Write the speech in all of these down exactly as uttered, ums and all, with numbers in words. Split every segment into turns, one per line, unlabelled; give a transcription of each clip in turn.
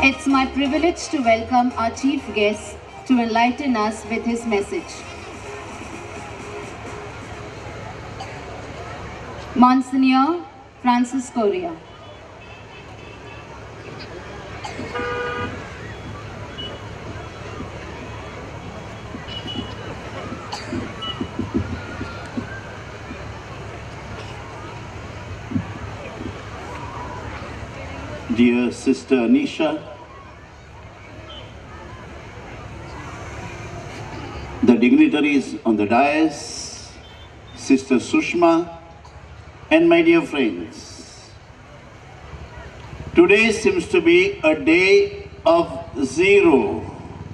It's my privilege to welcome our chief guest to enlighten us with his message. Monsignor Francis Correa.
Dear Sister Anisha, the dignitaries on the dais, Sister Sushma, and my dear friends, today seems to be a day of zero.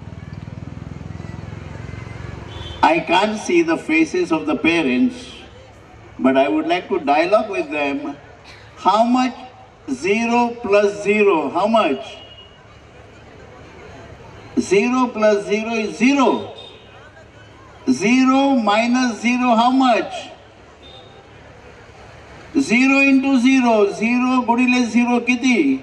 I can't see the faces of the parents, but I would like to dialogue with them. How much zero plus zero, how much? Zero plus zero is zero. Zero minus zero, how much? Zero into zero, zero गुणिले zero किती?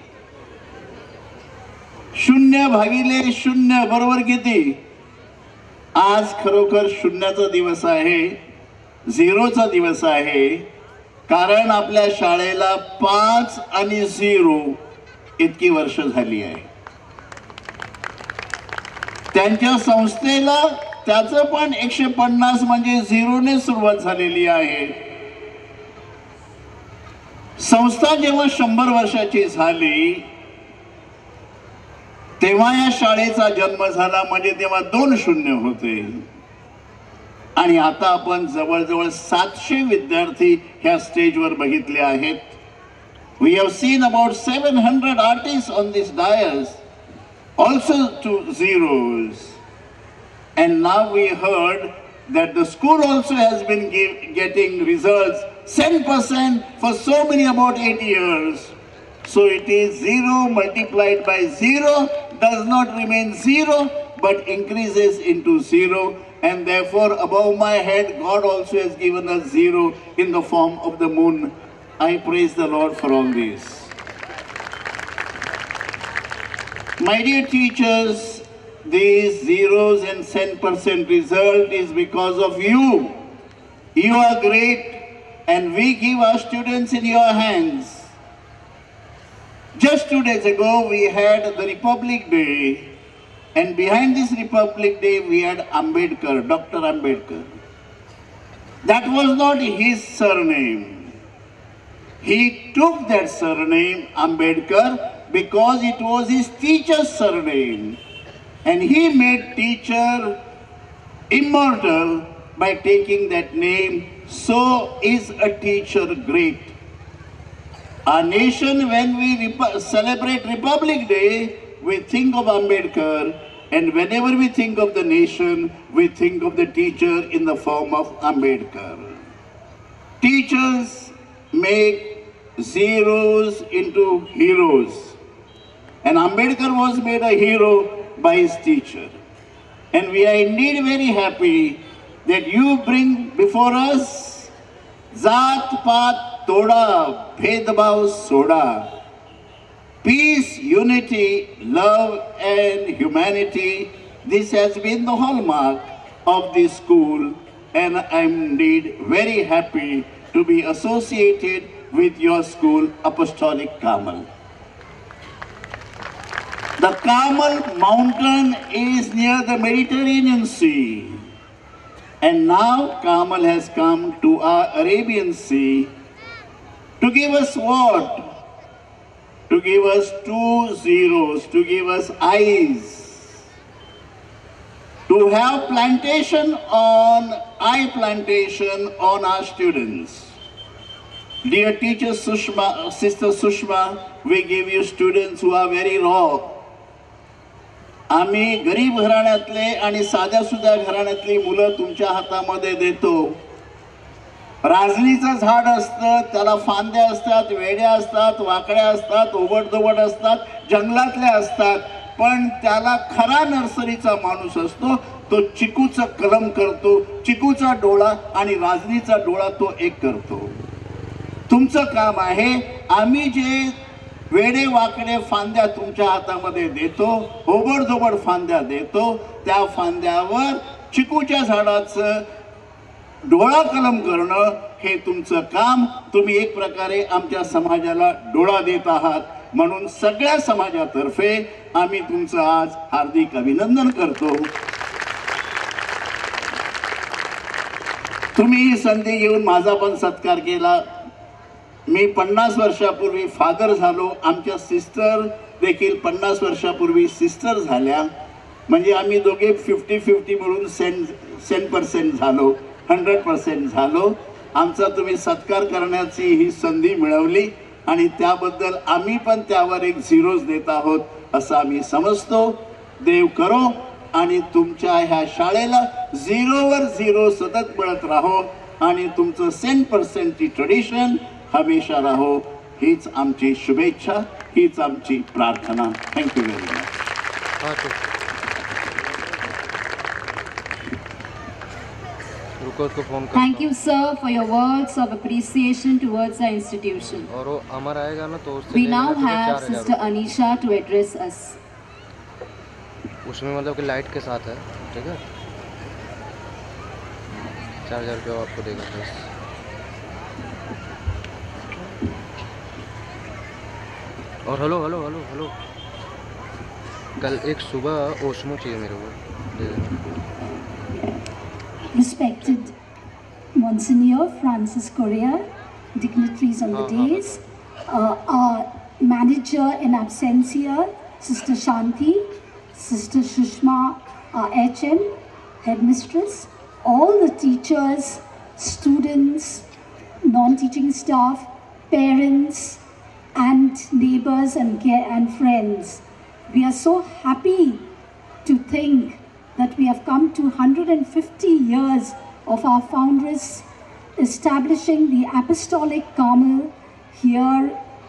शून्य भागिले शून्य बरोबर किती? आज खरोखर शून्याचा दिवस आहे, झिरोचा दिवस आहे, कारण आपल्या शाळेला पाच आणि झिरो इतकी वर्ष झाली आहे. त्यांच्या संस्थेला त्याचं पण एकशे पन्नास म्हणजे झिरोने सुरुवात झालेली आहे. संस्था जेव्हा शंभर वर्षाची झाली तेव्हा या शाळेचा जन्म झाला, म्हणजे तेव्हा दोन शून्य होते. आणि आता आपण जवळजवळ सातशे विद्यार्थी ह्या स्टेजवर बघितले आहेत. We have seen about seven hundred artists on this dais, also two zeros. And now we heard that the school also has been give, getting results ten percent for so many about eight years. So it is zero multiplied by zero does not remain zero but increases into zero. And therefore, above my head, God also has given us zero in the form of the moon. I praise the Lord for all this. My dear teachers, these zeros and ten percent result is because of you. You are great, and we give our students in your hands. Just two days ago, we had the Republic Day. And behind this Republic Day, we had Ambedkar, Doctor Ambedkar. That was not his surname. He took that surname, Ambedkar, because it was his teacher's surname. And he made teacher immortal by taking that name. So is a teacher great. Our nation, when we rep- celebrate Republic Day, we think of Ambedkar, and whenever we think of the nation, we think of the teacher in the form of Ambedkar. Teachers make zeros into heroes, and Ambedkar was made a hero by his teacher. And we are indeed very happy that you bring before us Zaat Paat Toda, Bhedbhav Soda. Peace, unity, love and humanity, this has been the hallmark of this school, and I'm indeed very happy to be associated with your school, Apostolic Carmel. The Carmel mountain is near the Mediterranean Sea, and now Carmel has come to our Arabian Sea to give us what? To give us two zeros, to give us eyes, to have plantation on, eye plantation on our students. Dear teacher Sushma, Sister Sushma, we give you students who are very raw. आम्ही गरीब घराण्यातले आणि साध्या सुध्या घराण्यातली मुलं तुमच्या हातामध्ये देतो. राजनीचं झाड असतं, त्याला फांद्या असतात, वेड्या असतात, वाकड्या असतात, ओबडधोबड असतात, जंगलातल्या असतात, पण त्याला खरा नर्सरीचा माणूस असतो तो चिकूचा कलम करतो, चिकूचा डोळा आणि राजनीचा डोळा तो एक करतो. तुमचं काम आहे आम्ही जे वेडे वाकडे फांद्या तुमच्या हातामध्ये देतो, ओबडधोबड फांद्या देतो. त्या फांद्यावर चिकूच्या झाडाचं डोळा कलम करणं हे तुमचं काम. तुम्ही एक प्रकारे आमच्या समाजाला डोळा देत आहात, म्हणून सगळ्या समाजातर्फे आम्ही तुमचं आज हार्दिक अभिनंदन करतो. तुम्ही ही संधी घेऊन माझा पण सत्कार केला. मी पन्नास वर्षापूर्वी फादर झालो, आमच्या सिस्टर देखील पन्नास वर्षापूर्वी सिस्टर झाल्या. म्हणजे आम्ही दोघे फिफ्टी फिफ्टी मिळून सेंट सेंट पर्सेंट झालो, हंड्रेड पर्सेंट झालो. आमचा तुम्ही सत्कार करण्याची ही संधी मिळवली आणि त्याबद्दल आम्ही पण त्यावर एक झिरोज देत आहोत असं आम्ही समजतो. देव करो आणि तुमच्या ह्या शाळेला झिरोवर झिरो सतत मिळत राहो आणि तुमचं सेंट पर्सेंटची ट्रेडिशन हमेशा राहो, हीच आमची शुभेच्छा, हीच आमची प्रार्थना. Thank you very much.
Thank you, sir, for your words of appreciation towards our institution. We now have Sister Anisha to address us.
उसमें मतलब कि लाइट के साथ है, ठीक है. चार हजार रुपया आपको देगा बस. और हेलो हेलो हेलो हेलो कल एक सुबह ओशमो चाहिए मेरे को.
Respected Monsignor Francis Correa, dignitaries on the days, uh, our manager in absentia, Sister Shanti, Sister Shushma, our H M, headmistress, all the teachers, students, non-teaching staff, parents, and neighbors and, and friends. We are so happy to think that we have come to one hundred fifty years of our foundress establishing the Apostolic Carmel here,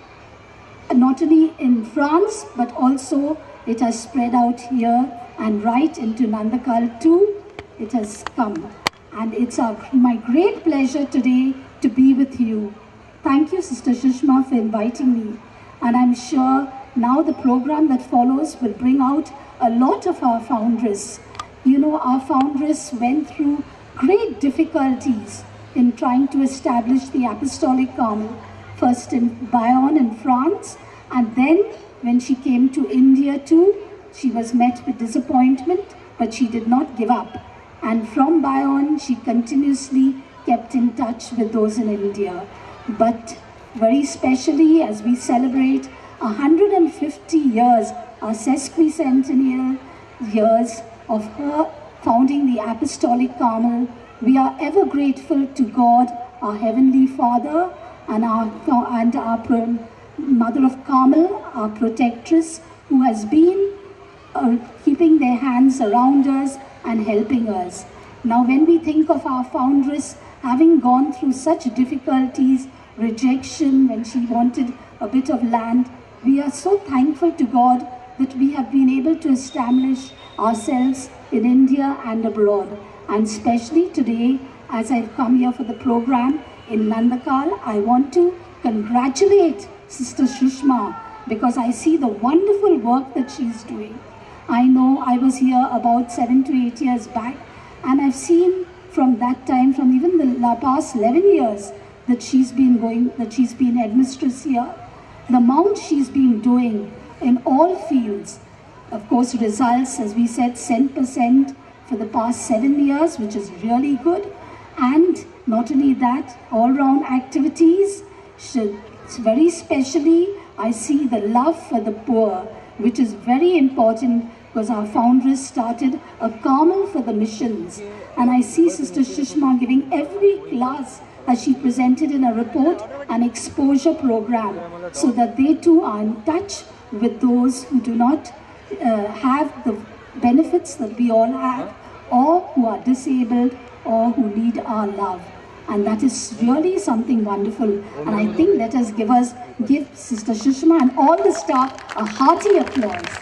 not only in France, but also it has spread out here and right into Nandakhal too. It has come. And it's our, my great pleasure today to be with you. Thank you, Sister Shushma, for inviting me. And I'm sure now the program that follows will bring out a lot of our foundress. You know, our foundress went through great difficulties in trying to establish the Apostolic Carmel, first in Bayonne in France, and then when she came to India too, she was met with disappointment, but she did not give up. And from Bayonne, she continuously kept in touch with those in India. But very specially, as we celebrate one hundred fifty years, our Sesquicentennial years of her founding the Apostolic Carmel, we are ever grateful to God, our Heavenly Father, and our, and our Mother of Carmel, our protectress, who has been uh, keeping their hands around us and helping us. Now, when we think of our foundress having gone through such difficulties, rejection when she wanted a bit of land, we are so thankful to God that we have been able to establish ourselves in India and abroad. And especially today, as I've come here for the program in Nandakhal, I want to congratulate Sister Shushma because I see the wonderful work that she's doing. I know I was here about seven to eight years back, and I've seen from that time, from even the past eleven years, that she's been going, that she's been headmistress here. The amount she's been doing in all fields. Of course, results, as we said, cent percent for the past seven years, which is really good. And not only that, all-round activities. Should, very specially, I see the love for the poor, which is very important because our foundress started a Carmel for the missions. And I see Sister Shushma giving every class, as she presented in a report, an exposure program, so that they too are in touch with those who do not uh, have the benefits that we all have, or who are disabled, or who need our love. And that is really something wonderful. And I think let us give us give Sister Shushma and all the staff a hearty applause.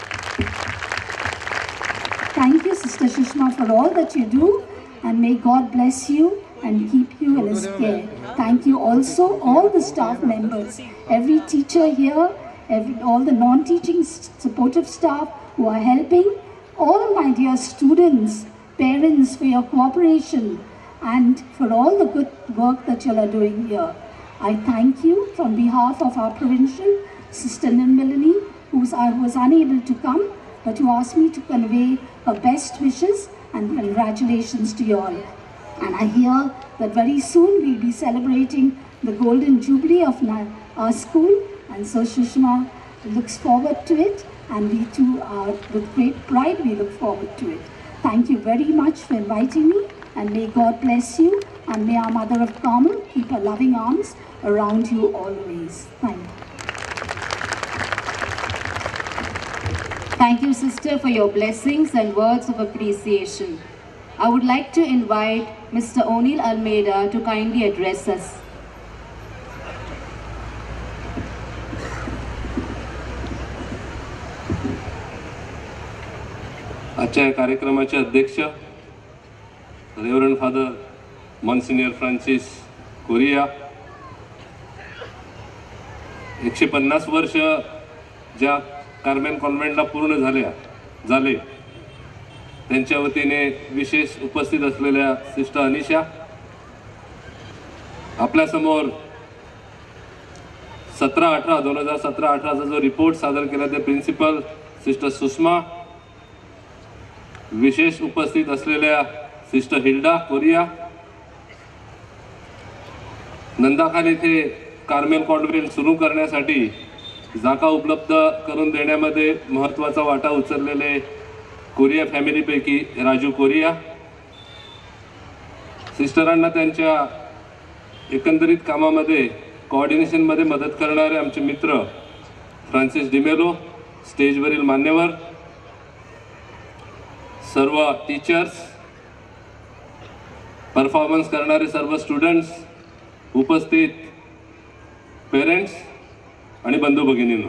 Thank you, Sister Shushma, for all that you do, and may God bless you and keep you in His care. Thank you also all the staff members, every teacher here, every, all the non-teaching supportive staff who are helping, all my dear students, parents, for your cooperation and for all the good work that you are doing here. I thank you from behalf of our provincial, Sister Nirmalini, who was unable to come, but who asked me to convey her best wishes and congratulations to you all. And I hear that very soon we'll be celebrating the golden jubilee of our school, and so Sushma looks forward to it, and we too are, with great pride, we look forward to it. Thank you very much for inviting me, and may God bless you, and may our Mother of Carmel keep her loving arms around you always. Thank you.
Thank you, sister, for your blessings and words of appreciation. I would like to invite Mister O'Neill Almeida to kindly address us.
आजच्या कार्यक्रमाचे अध्यक्ष reverend father monsignor Francis Correia, एकशे पन्नास वर्ष ज्या Carmel कॉन्व्हेंटला पूर्ण झाल्या झाले त्यांच्या वतीने विशेष उपस्थित असलेल्या सिस्टर अनिशा, आपल्या समोर सतरा अठरा दोन हजार सतरा अठराचा जो रिपोर्ट सादर केला ते प्रिन्सिपल सिस्टर सुषमा, विशेष उपस्थित असलेल्या सिस्टर हिल्डा कोरिया, नंदाखाल येथे कार्मेल कॉन्व्हेंट सुरू करण्यासाठी जागा उपलब्ध करून देण्यामध्ये महत्त्वाचा वाटा उचललेले कोरिया फॅमिलीपैकी राजू कोरिया, सिस्टरांना त्यांच्या एकंदरीत कामामध्ये कोऑर्डिनेशनमध्ये मदत करणारे आमचे मित्र फ्रान्सिस डिमेलो, स्टेजवरील मान्यवर, सर्व टीचर्स, परफॉर्मन्स करणारे सर्व स्टुडंट्स, उपस्थित पेरेंट्स आणि बंधू भगिनींनो,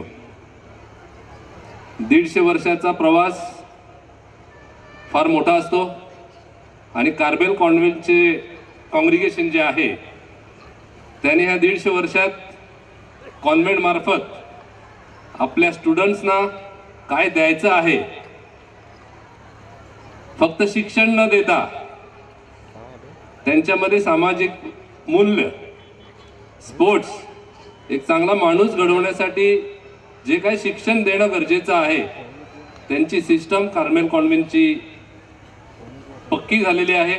दीडशे वर्षाचा प्रवास फार मोठा असतो आणि कार्मेल कॉन्व्हेंटचे कॉंग्रिगेशन जे आहे त्याने ह्या दीडशे वर्षात कॉन्व्हेंट मार्फत आपल्या स्टुडंट्सना काय द्यायचं आहे, फक्त शिक्षण न देता त्यांच्यामध्ये सामाजिक मूल्य, स्पोर्ट्स, एक चांगला माणूस घडवण्यासाठी जे काही शिक्षण देणं गरजेचं आहे त्यांची सिस्टम कार्मेल कॉन्व्हेंटची पक्की झालेली आहे.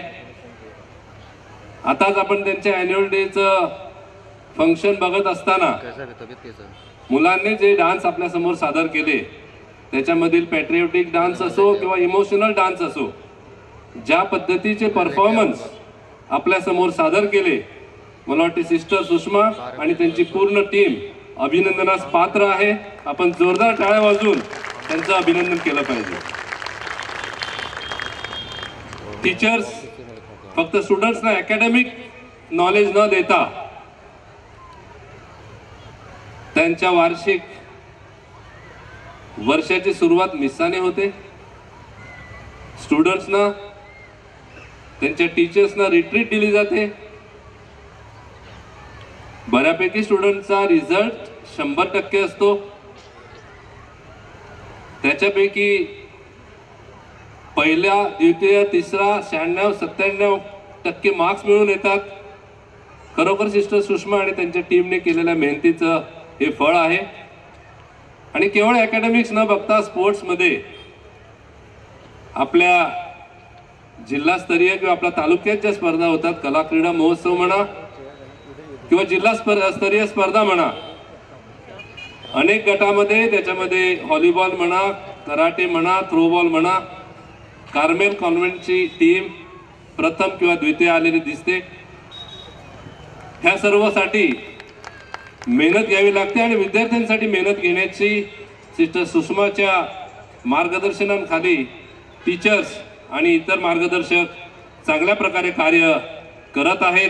आताच आपण त्यांच्या ॲन्युअल डेचं फंक्शन बघत असताना मुलांनी जे डान्स आपल्या समोर सादर केले त्याच्यामधील पॅट्रियोटिक डान्स असो किंवा इमोशनल डान्स असो, ज्या पद्धतीचे परफॉर्मन्स आपल्या समोर सादर केले, मला वाटते सिस्टर सुषमा आणि त्यांची पूर्ण टीम अभिनंदनास पात्र आहे. आपण जोरदार टाळ्या वाजवून त्यांचं अभिनंदन केलं पाहिजे. टीचर्स फक्त स्टुडंट्सना अकॅडमिक नॉलेज न देता त्यांच्या वार्षिक वर्षाची सुरुवात मिस्साने होते. स्टुडंट्सना त्यांच्या टीचर्सना रिट्रीट दिली जाते. बऱ्यापैकी स्टुडंटचा रिझल्ट शंभर टक्के असतो. त्याच्यापैकी पहिल्या, द्वितीय, तिसरा, शहाण्णव सत्त्याण्णव टक्के मार्क्स मिळून येतात. खरोखर सिस्टर सुषमा आणि त्यांच्या टीमने केलेल्या मेहनतीचं हे फळ आहे. आणि केवळ अकॅडमिक्स न बघता स्पोर्ट्समध्ये आपल्या जिल्हास्तरीय किंवा आपल्या तालुक्यात ज्या स्पर्धा होतात, कला क्रीडा महोत्सव म्हणा किंवा जिल्हा स्तरीय स्पर्धा म्हणा, अनेक गटामध्ये त्याच्यामध्ये व्हॉलीबॉल म्हणा, कराटे म्हणा, थ्रोबॉल म्हणा, कार्मेल कॉन्व्हेंटची टीम प्रथम किंवा द्वितीय आलेली दिसते. ह्या सर्वसाठी मेहनत घ्यावी लागते आणि विद्यार्थ्यांसाठी मेहनत घेण्याची सिस्टर सुषमाच्या मार्गदर्शनाखाली टीचर्स आणि इतर मार्गदर्शक चांगल्या प्रकारे कार्य करत आहेत.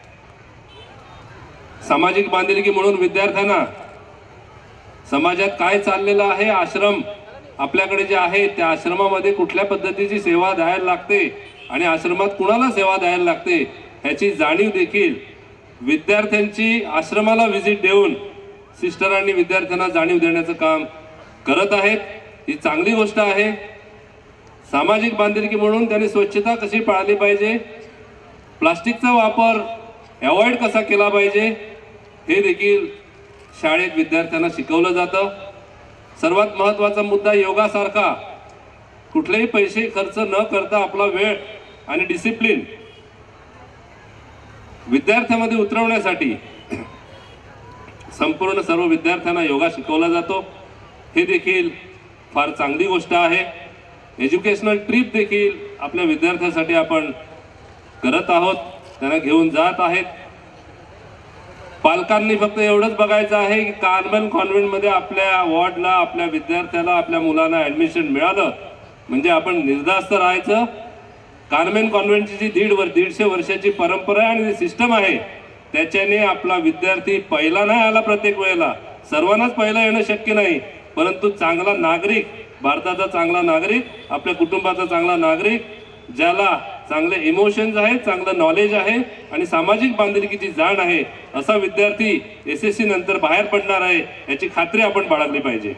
सामाजिक बांधिलकी म्हणून विद्यार्थ्यांना समाजात काय चाललेलं आहे, आश्रम आपल्याकडे जे आहे त्या आश्रमामध्ये कुठल्या पद्धतीची सेवा द्यायला लागते आणि आश्रमात कुणाला सेवा द्यायला लागते ह्याची जाणीव देखील विद्यार्थ्यांची आश्रमाला व्हिजिट देऊन सिस्टरांनी विद्यार्थ्यांना जाणीव देण्याचं काम करत आहेत, ही चांगली गोष्ट आहे। सामाजिक बांधिलकी म्हणून त्यांनी स्वच्छता कशी पाळली पाहिजे, प्लास्टिकचा वापर अवॉइड कसा केला पाहिजे हे देखील शाळेत विद्यार्थ्यांना शिकवलं जातं। सर्वात महत्त्वाचा मुद्दा योगासारखा कुठलेही पैसे खर्च न करता आपला वेळ आणि डिसिप्लिन विद्यार्थ्यांमध्ये उतरवण्यासाठी संपूर्ण सर्व विद्यार्थ्यांना योगा शिकवला जातो, हे देखील फार चांगली गोष्ट आहे। एज्युकेशनल ट्रिप देखील आपल्या विद्यार्थ्यांसाठी आपण करत आहोत, त्यांना घेऊन जात आहेत। पालकांनी फक्त एवढंच बघायचं आहे की कार्मेल कॉन्व्हेंटमध्ये आपल्या वॉर्डला, आपल्या विद्यार्थ्याला, आपल्या मुलांना ॲडमिशन मिळालं म्हणजे आपण निर्धास्त राहायचं। कार्मेल कॉन्व्हेंटची जी दीड वर दीडशे वर्षाची परंपरा आहे आणि सिस्टम आहे त्याच्याने आपला विद्यार्थी पहिला नाही आला, प्रत्येक वेळेला सर्वांनाच पहिला येणं शक्य नाही, परंतु चांगला नागरिक, भारताचा चांगला नागरिक, आपल्या कुटुंबाचा चांगला नागरिक, ज्याला चांगले इमोशन्स आहेत, चांगलं नॉलेज आहे आणि सामाजिक बांधिलकीची जाण आहे, असा विद्यार्थी एस एस सी नंतर बाहेर पडणार आहे याची खात्री आपण बाळगली पाहिजे।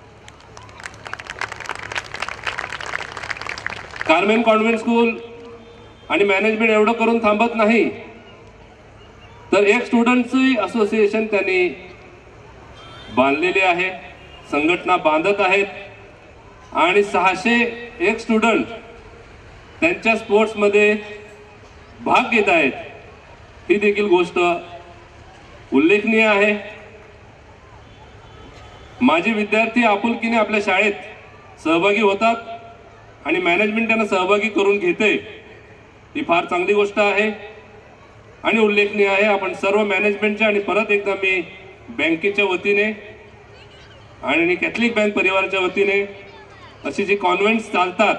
कार्मेल कॉन्व्हेंट स्कूल आणि मॅनेजमेंट एवढं करून थांबत नाही, तर एक स्टुडंट्सची असोसिएशन त्यांनी बांधलेली आहे, संघटना बांधत आहेत आणि सहाशे एक स्टुडंट त्यांच्या स्पोर्ट्समध्ये भाग घेत आहेत, ही देखील गोष्ट उल्लेखनीय आहे। माझे विद्यार्थी आपुलकीने आपल्या शाळेत सहभागी होतात आणि मॅनेजमेंट त्यांना सहभागी करून घेते, ही फार चांगली गोष्ट आहे आणि उल्लेखनीय आहे। आपण सर्व मॅनेजमेंटच्या आणि परत एकदा मी बँकेच्या वतीने आणि कॅथलिक बँक परिवाराच्या वतीने अशी जी कॉन्व्हेंट्स चालतात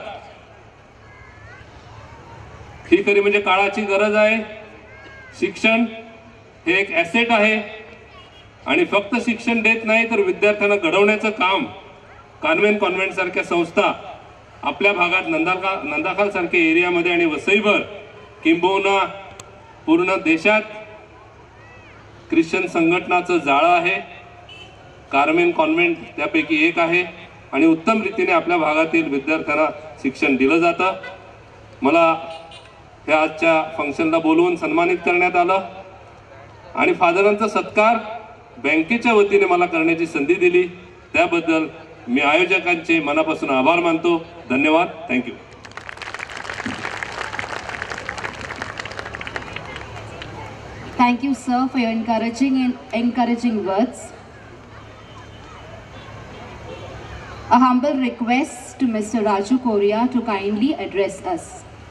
ही खरी म्हणजे काळाची गरज आहे। शिक्षण हे एक ॲसेट आहे आणि फक्त शिक्षण देत नाही तर विद्यार्थ्यांना घडवण्याचं काम कार्मेल कॉन्व्हेंट सारख्या संस्था आपल्या भागात नंदाखाल नंदाखाल सारख्या एरियामध्ये आणि वसईभर किंबहुना पूर्ण देशात ख्रिश्चन संघटनाचं जाळं आहे। कार्मेल कॉन्व्हेंट त्यापैकी एक आहे आणि उत्तम रीतीने आपल्या भागातील विद्यार्थ्यांना शिक्षण दिलं जातं। मला ह्या आजच्या फंक्शनला बोलवून सन्मानित करण्यात आलं आणि फादरांचा सत्कार बँकेच्या वतीने मला करण्याची संधी दिली, त्याबद्दल मी आयोजकांचे मनापासून आभार मानतो। धन्यवाद, thank you.
Thank you, sir, for your encouraging and encouraging words. A humble request to Mister Raju Korea to kindly address us.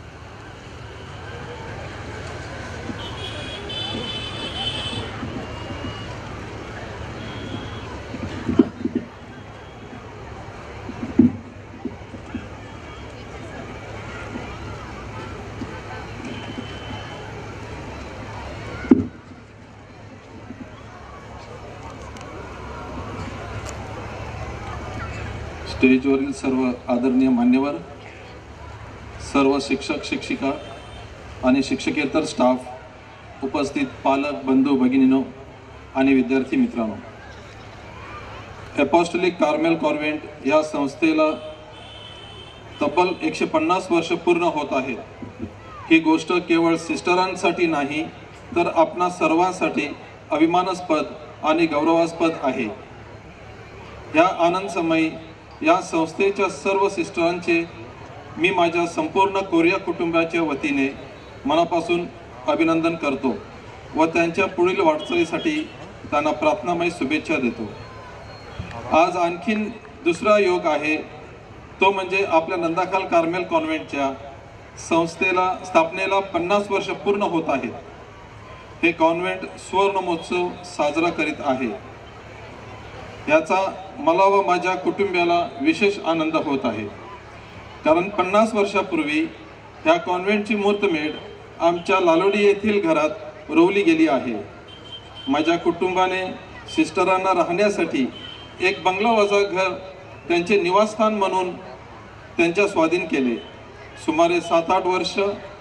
स्टेजवरील सर्व आदरणीय मान्यवर, सर्व शिक्षक शिक्षिका आणि शिक्षकेतर स्टाफ, उपस्थित पालक बंधू भगिनीनो आणि विद्यार्थी मित्रांनो, एपॉस्टोलिक कार्मेल कॉन्व्हेंट या संस्थेला तब्बल एकशे पन्नास वर्ष पूर्ण होत आहेत। ही गोष्ट केवळ सिस्टरांसाठी नाही तर आपणा सर्वांसाठी अभिमानास्पद आणि गौरवास्पद आहे। या आनंदसमयी या संस्थेच्या सर्व सिस्टरांचे मी माझ्या संपूर्ण कोरिया कुटुंबाच्या वतीने मनापासून अभिनंदन करतो व त्यांच्या पुढील वाटचालीसाठी त्यांना प्रार्थनामय शुभेच्छा देतो। आज आणखीन दुसरा योग आहे, तो म्हणजे आपल्या नंदाखाल कार्मेल कॉन्व्हेंटच्या संस्थेला स्थापनेला पन्नास वर्ष पूर्ण होत आहेत। हे कॉन्व्हेंट सुवर्ण महोत्सव साजरा करीत आहे, याचा मला व माझ्या कुटुंबियाला विशेष आनंद होत आहे, कारण पन्नास वर्षापूर्वी ह्या कॉन्व्हेंटची मुहूर्तमेढ आमच्या लालोडी येथील घरात रोवली गेली आहे। माझ्या कुटुंबाने सिस्टरांना राहण्यासाठी एक बंगलावजा घर त्यांचे निवासस्थान म्हणून त्यांच्या स्वाधीन केले। सुमारे सात आठ वर्ष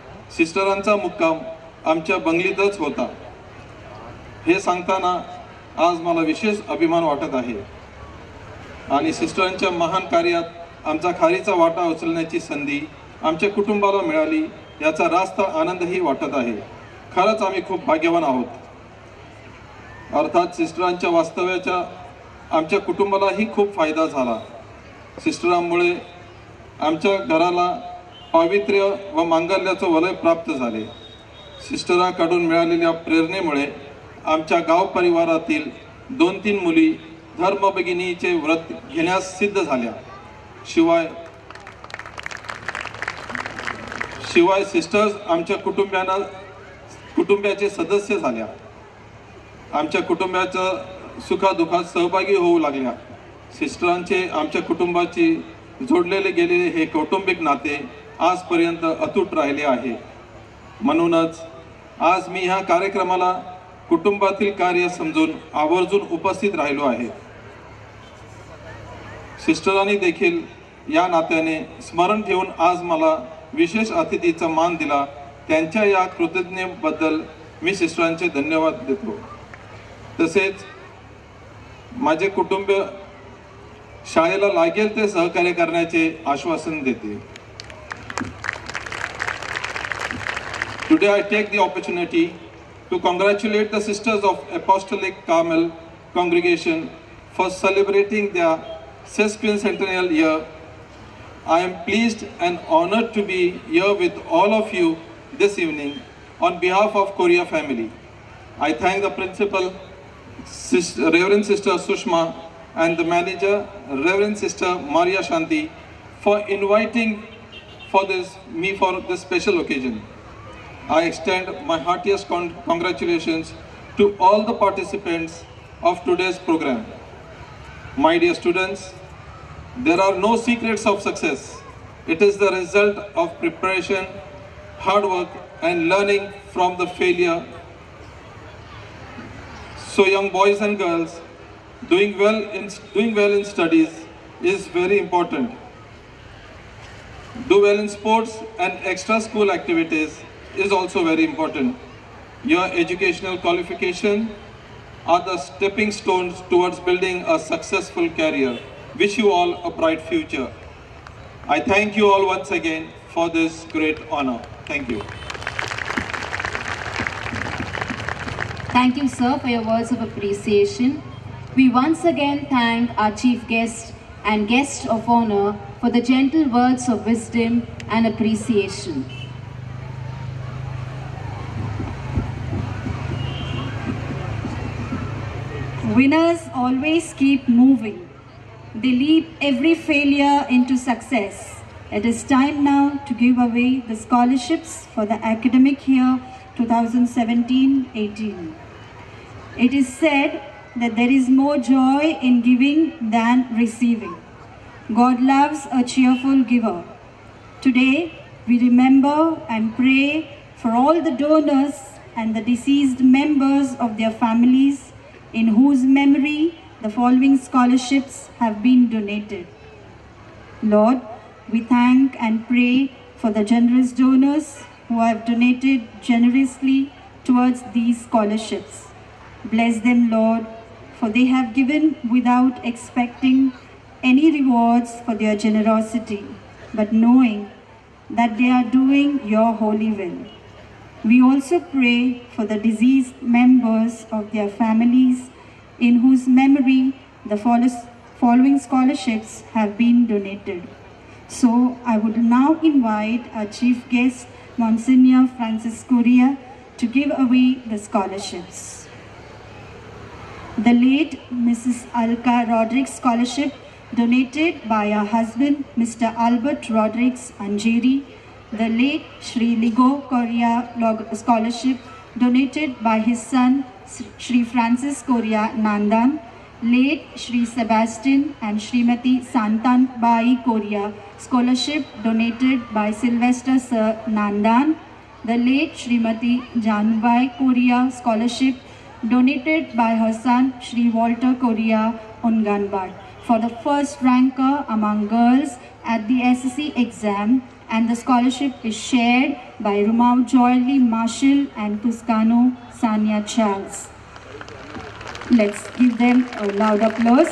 सिस्टरांचा मुक्काम आमच्या बंगलीतच होता। हे सांगताना आज मला विशेष अभिमान वाटत आहे आणि सिस्टरांच्या महान कार्यात आमचा खारीचा वाटा उचलण्याची संधी आमच्या कुटुंबाला मिळाली याचा रास्त आनंदही वाटत आहे. खरंच आम्ही खूप भाग्यवान आहोत. अर्थात सिस्टरांच्या वास्तव्याचा आमच्या कुटुंबालाही खूप फायदा झाला. सिस्टरांमुळे आमच्या घराला पावित्र्य व मांगल्याचं वलय प्राप्त झाले. सिस्टरांकडून मिळालेल्या प्रेरणेमुळे आमच्या गाव परिवारातील दोन तीन मुली धर्मभगिनीचे व्रत घेण्यास सिद्ध झाल्या. शिवाय शिवाय सिस्टर्स आमच्या कुटुंबांना कुटुंबाचे सदस्य झाल्या. आमच्या कुटुंबाच्या सुखादुखात सहभागी होऊ लागल्या. सिस्टरांचे आमच्या कुटुंबाची जोडलेले गेलेले हे कौटुंबिक नाते आजपर्यंत अतूट राहिले आहे. म्हणूनच आज मी ह्या कार्यक्रमाला कुटुंबातील कार्य समजून आवर्जून उपस्थित राहिलो आहे. सिस्टरांनी देखील या नात्याने स्मरण ठेवून आज मला विशेष अतिथीचा मान दिला. त्यांच्या या कृतज्ञतेबद्दल मी सिस्टरांचे धन्यवाद देतो. तसेच माझे कुटुंब शाळेला लागेल ते सहकार्य करण्याचे आश्वासन देते. Today I take the opportunity to congratulate the sisters of Apostolic Carmel Congregation for celebrating their Sesquicentennial Year. I am pleased and honored to be here with all of you this evening on behalf of Korea family. I thank the principal, Sister, Reverend Sister Sushma, and the manager, Reverend Sister Maria Shanti, for inviting for this me for this special occasion. I extend my heartiest con congratulations to all the participants of today's program. My dear students, there are no secrets of success. It is the result of preparation, hard work, and learning from the failure. So young boys and girls, doing well in, doing well in studies is very important. Do well in sports and extra school activities is also very important. Your educational qualification are the stepping stones towards building a successful career. Wish you all a bright future. I thank you all once again for this great honor. Thank you.
Thank you, sir, for your words of appreciation. We once again thank our chief guest and guest of honor for the gentle words of wisdom and appreciation.
Winners always keep moving. They leap every failure into success. It is time now to give away the scholarships for the academic year two thousand seventeen eighteen. It is said that there is more joy in giving than receiving. God loves a cheerful giver. Today, we remember and pray for all the donors and the deceased members of their families in whose memory the following scholarships have been donated. Lord, we thank and pray for the generous donors who have donated generously towards these scholarships. Bless them, Lord, for they have given without expecting any rewards for their generosity, but knowing that they are doing your holy will. We also pray for the deceased members of their families in whose memory the following scholarships have been donated. So I would now invite our chief guest, Monsignor Francis Correa, to give away the scholarships. The late Missus Alka Rodriguez scholarship donated by her husband, Mister Albert Rodriguez Anjeri. The late Shri Ligo Correa scholarship donated by his son, Shri Francis Correa Nandan. Late Shri Sebastian and Shrimati Santan Bai Correa scholarship donated by Sylvester Sir Nandan. The late Shrimati Janbai Correa scholarship donated by her son, Shri Walter Correa Unganbad, for the first ranker among girls at the S S C exam, and the scholarship is shared by Rumau Joyly Marshall and Tuscano Sanya Charles. Let's give them a loud applause.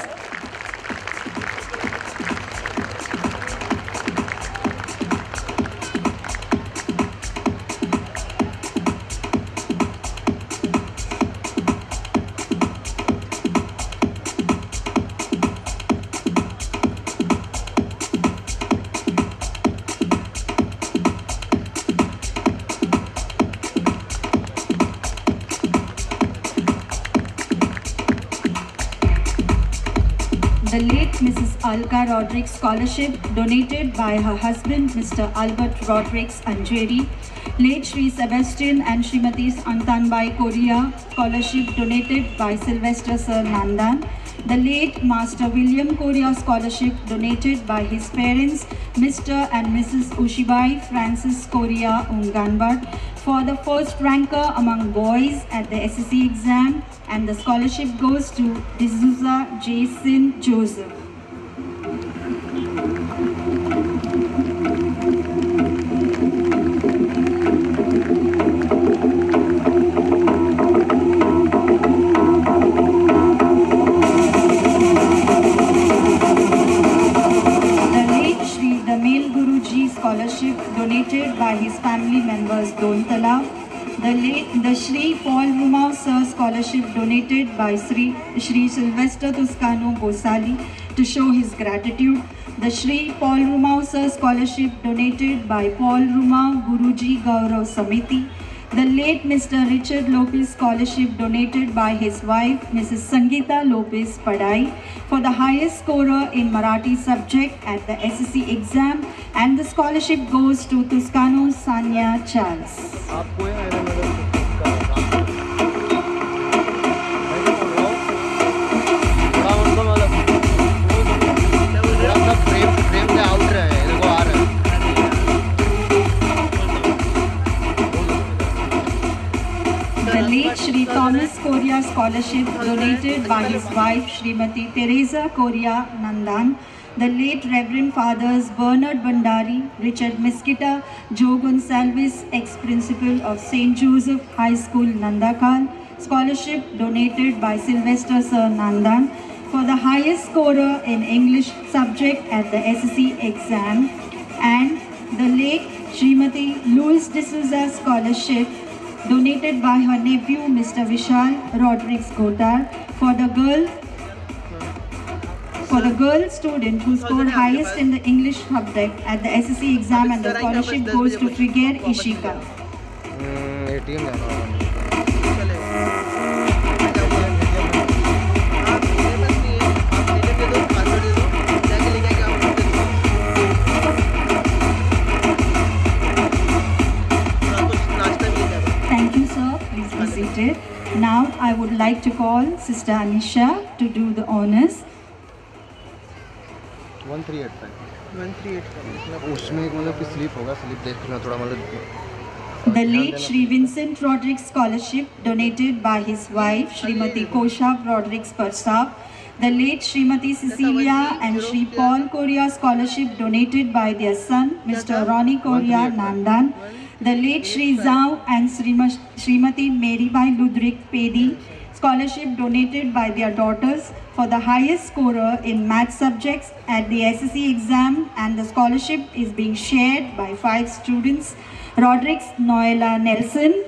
The late Missus Alka Rodrigues Scholarship donated by her husband Mister Albert Rodrigues Anjeri. Late Shri Sebastian and Srimati Antanbai Korea Scholarship donated by Sylvester Sir Nandan. The late Master William Korea Scholarship donated by his parents Mister and Missus Ushibai Francis Korea Unganbat for the first ranker among boys at the S S C exam, and the scholarship goes to D'Souza Jason Joseph. Scholarship donated by his family members Dontala. The late the Shri Paul Rumau Sir Scholarship donated by Sri Shri Sylvester Toscano Bosali to show his gratitude. The Shri Paul Rumau Sir Scholarship donated by Paul Rumau Guruji Gaurav Samiti. The late Mister Richard Lopez Scholarship donated by his wife Missus Sangeeta Lopez Padai for the highest scorer in Marathi subject at the S S C exam, and the scholarship goes to Toscano Sanya Charles. The late Shri Thomas Korea Scholarship donated by his wife Srimati Teresa Korea Nandan. The late Reverend Fathers Bernard Bandari, Richard Mesquita, Joe Gonsalves, ex-principal of Saint Joseph High School, Nandakhal. Scholarship donated by Sylvester Sir Nandan for the highest scorer in English subject at the S S C exam. And the late Srimati Louis D'Souza Scholarship donated by her nephew Mister Vishal Rodrigues Gotar for the girl for the girl student who scored highest in the English subject at the S S C exam, and the scholarship goes to Trigger Ishika. Thank you, sir. Please be seated. Now I would like to call Sister Anisha to do the honors.
One three eight five one three eight five उसमें एक मतलब कि slip होगा, slip देखना थोड़ा मतलब.
The late Shri Vincent Rodrigues Scholarship donated by his wife Srimati Kosha Rodrigues Persaf. The late Srimati Cecilia and Shri Paul Korea Scholarship donated by their son Mister Ronnie Korea Nandan. The late Shri Zhao and Srimati Marybai Ludwig Pedi Scholarship donated by their daughters for the highest scorer in math subjects at the S S C exam, and the scholarship is being shared by five students: Rodrigues Noela Nelson,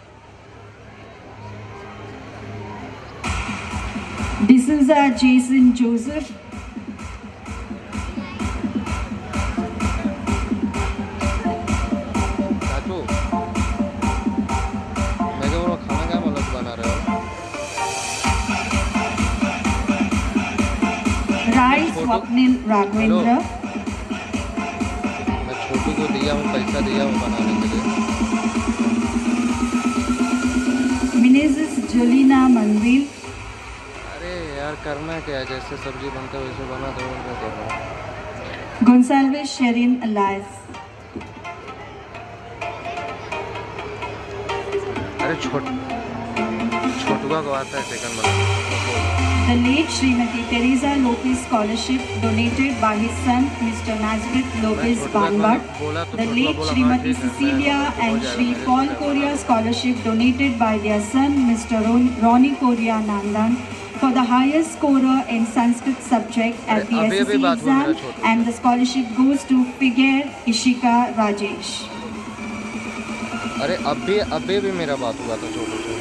D'Souza Jason Joseph, Rai Swapnil Raghavendra,
मैं छोटू को दिया हूँ, पैसा दिया हूँ बनाने के लिए.
Missus Jolina Manvil,
अरे यार करना क्या है, जैसे सब्जी बनता है वैसे बना दो, उनका क्या है.
Gonsalves Sherin Elias.
अरे छोट छोटुआ को आता है सेकंड बनाना.
The late Srimati Teresa Lopez Scholarship donated by his son Mister Nazareth Lopez Banbat. The late Srimati Cecilia and Shri Paul Korea Scholarship donated by their son Mister Ron Ronnie Korea Nandan for the highest scorer in Sanskrit subject at the
अभी-
S S
अभी
C
बात हुआ मेरा
exam,
Chhotu.
and the scholarship goes to Figure Ishika Rajesh.
अरे अभी अभी भी मेरा बात हुआ था छोटू से।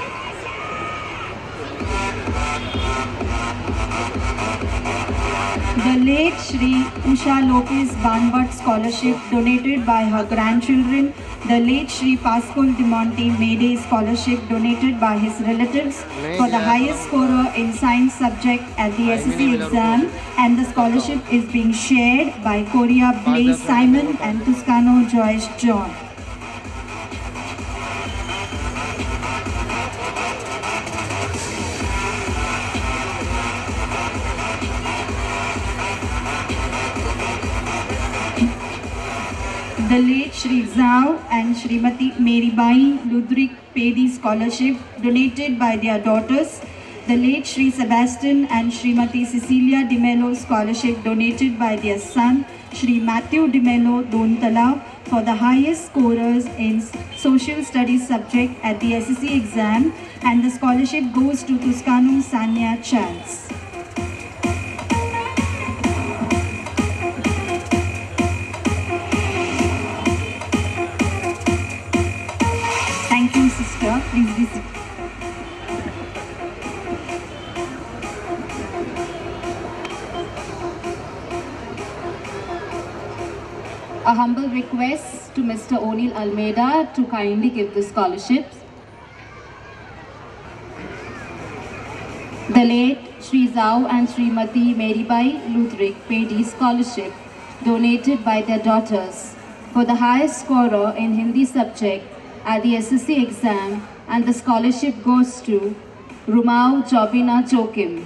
The late Shri Usha Lopez Banvat Scholarship donated by her grandchildren. The late Shri Pascal de Monte Mayday Scholarship donated by his relatives for the highest scorer in science subject at the S S C exam, and the scholarship is being shared by Korea Blaze Simon and Toscano Joyce John. The late Shri Zhao and Shrimati Meribai Ludwig Pedi Scholarship donated by their daughters. The late Shri Sebastian and Shrimati Cecilia De Mello Scholarship donated by their son, Shri Matthew De Mello Dontala, for the highest scorers in social studies subject at the S S C exam, and the scholarship goes to Toscano Sanya Charles. Thank you, sister. Please be seated.
A humble request to Mister O'Neill Almeida to kindly give the scholarships. The late Shri Zhao and Srimati Meribai Ludwig Pedi Scholarship donated by their daughters for the highest scorer in Hindi subject at the S S C exam, and the scholarship goes to Rumau Jobina Jokim.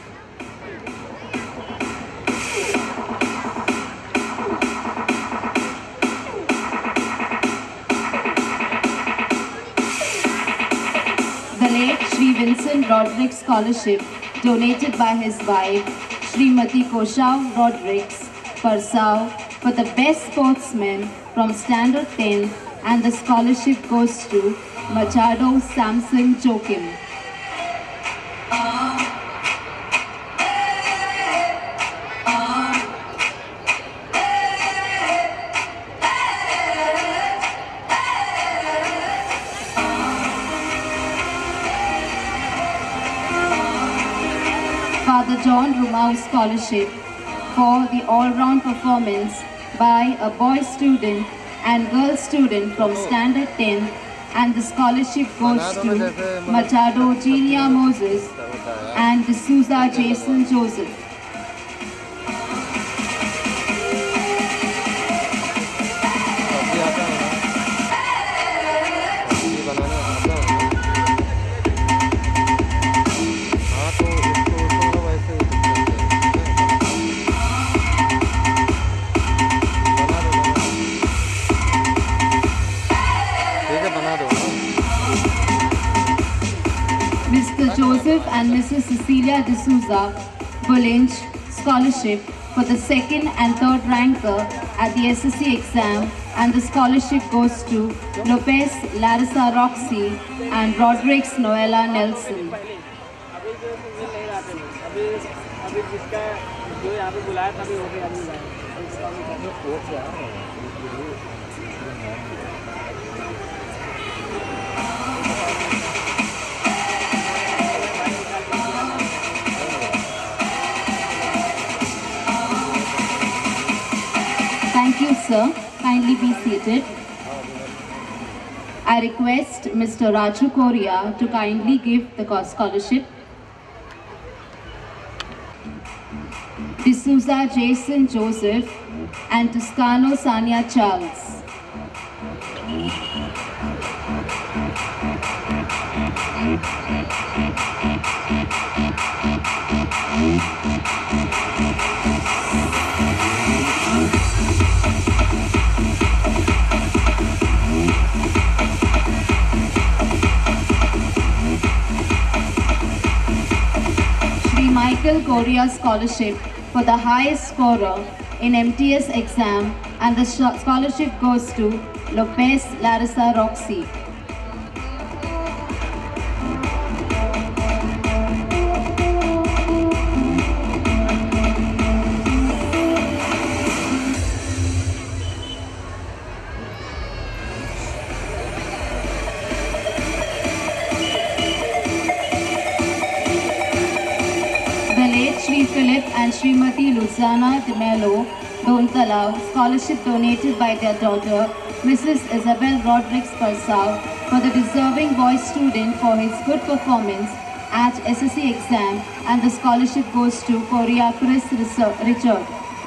The late Shri Vincent Rodrigues Scholarship donated by his wife Srimati Koshau Rodrigues Parsau for the best sportsman from Standard ten, and the scholarship goes to Machado Samson Jokim. Father John Rumau Scholarship for the all-round performance by a boy student and girl student from Standard ten, and the scholarship goes to Machado Genia Moses and D'Souza Jason Joseph. Mister Joseph and Missus Cecilia D'Souza Bullinge Scholarship for the second and third ranker at the S S C exam, and the scholarship goes to Lopez Larissa Roxy and Rodrigues Noella Nelson. Thank you, sir. Kindly be seated. I request Mister Raju Korea to kindly give the scholarship. D'Souza Jason Joseph and Toscano Sanya Charles. Shri Michael Korea Scholarship for the highest scorer in M T S exam, and the scholarship goes to Lopez Larissa Roxy. Srimati Luzana de Mello, Dontalau, scholarship donated by their daughter, Missus Isabel Rodriguez Parsao, for the deserving boy student for his good performance at S S C exam, and the scholarship goes to Korea Chris Richard.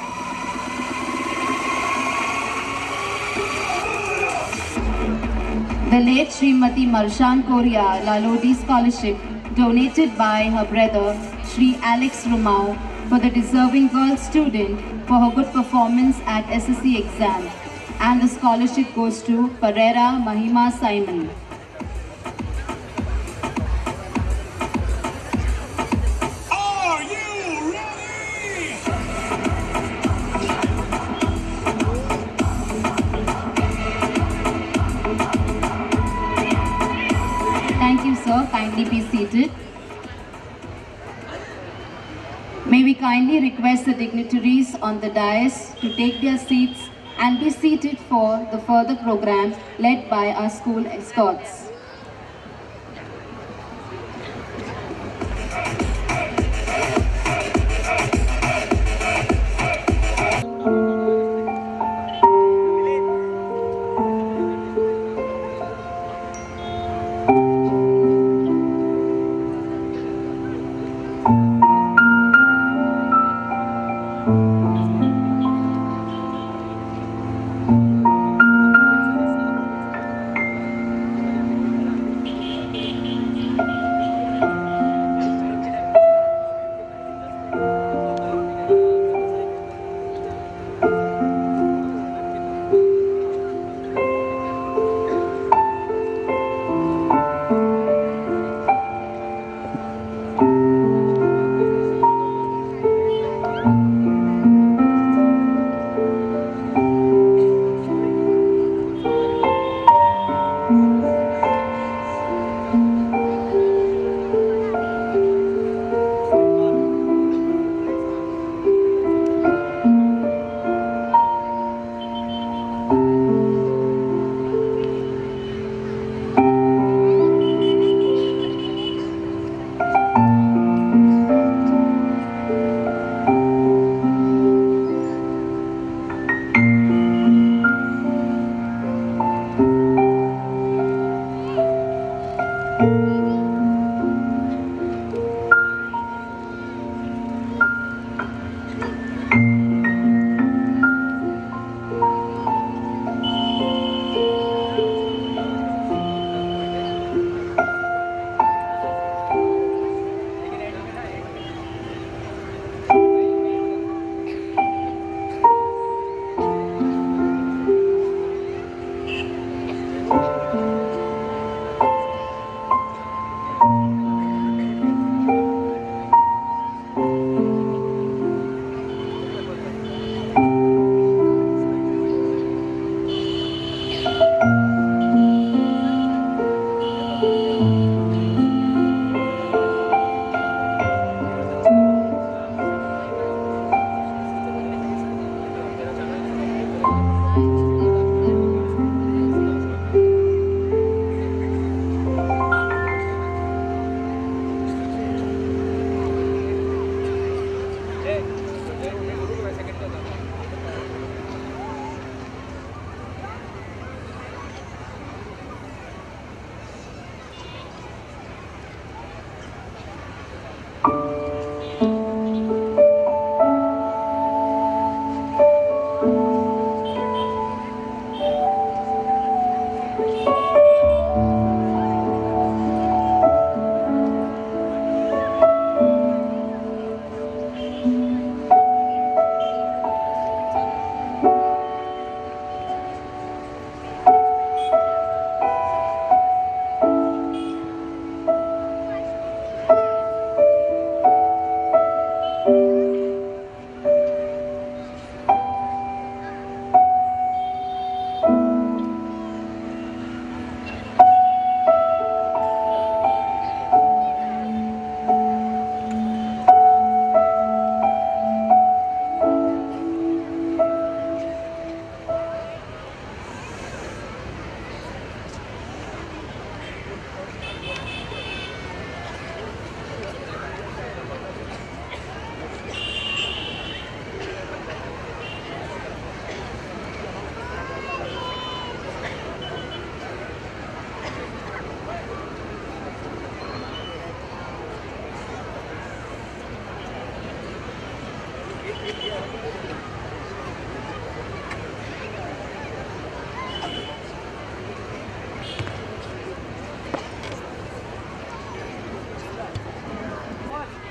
The late Srimati Marshan Korea Lalodi scholarship donated by her brother Shri Alex Romao for the deserving girl student for her good performance at S S C exam, and the scholarship goes to Pereira Mahima Simon.
Are you ready?
Thank you, sir. Kindly be seated. May we kindly request the dignitaries on the dais to take their seats and be seated for the further program led by our school escorts.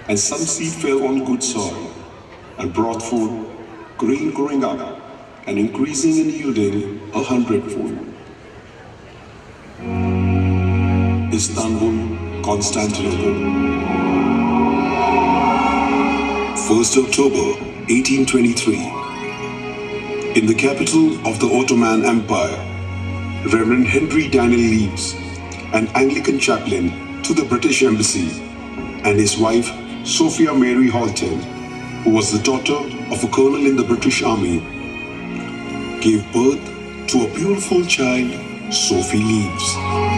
and some seed fell on good soil and brought forth grain growing up and increasing and yielding a hundredfold. Istanbul, Constantinople. first of October eighteen twenty-three. In the capital of the Ottoman Empire, Reverend Henry Daniel Leaves, an Anglican chaplain to the British Embassy, and his wife Sophia Mary Halton, who was the daughter of a colonel in the British Army, gave birth to a beautiful child, Sophie Leaves.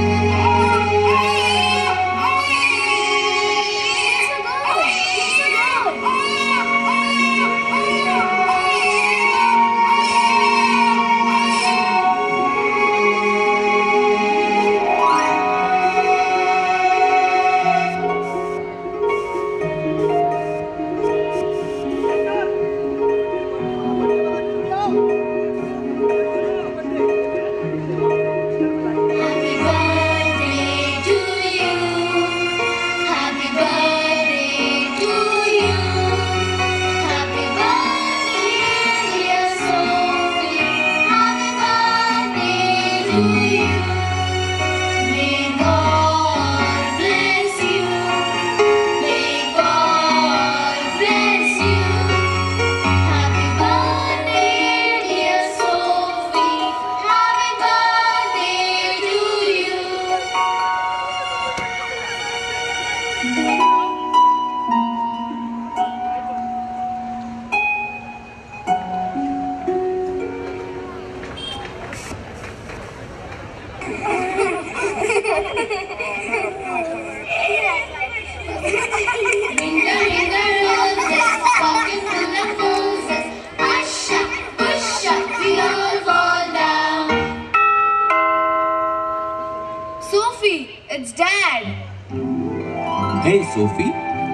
It's Dad!
Hey, Sophie.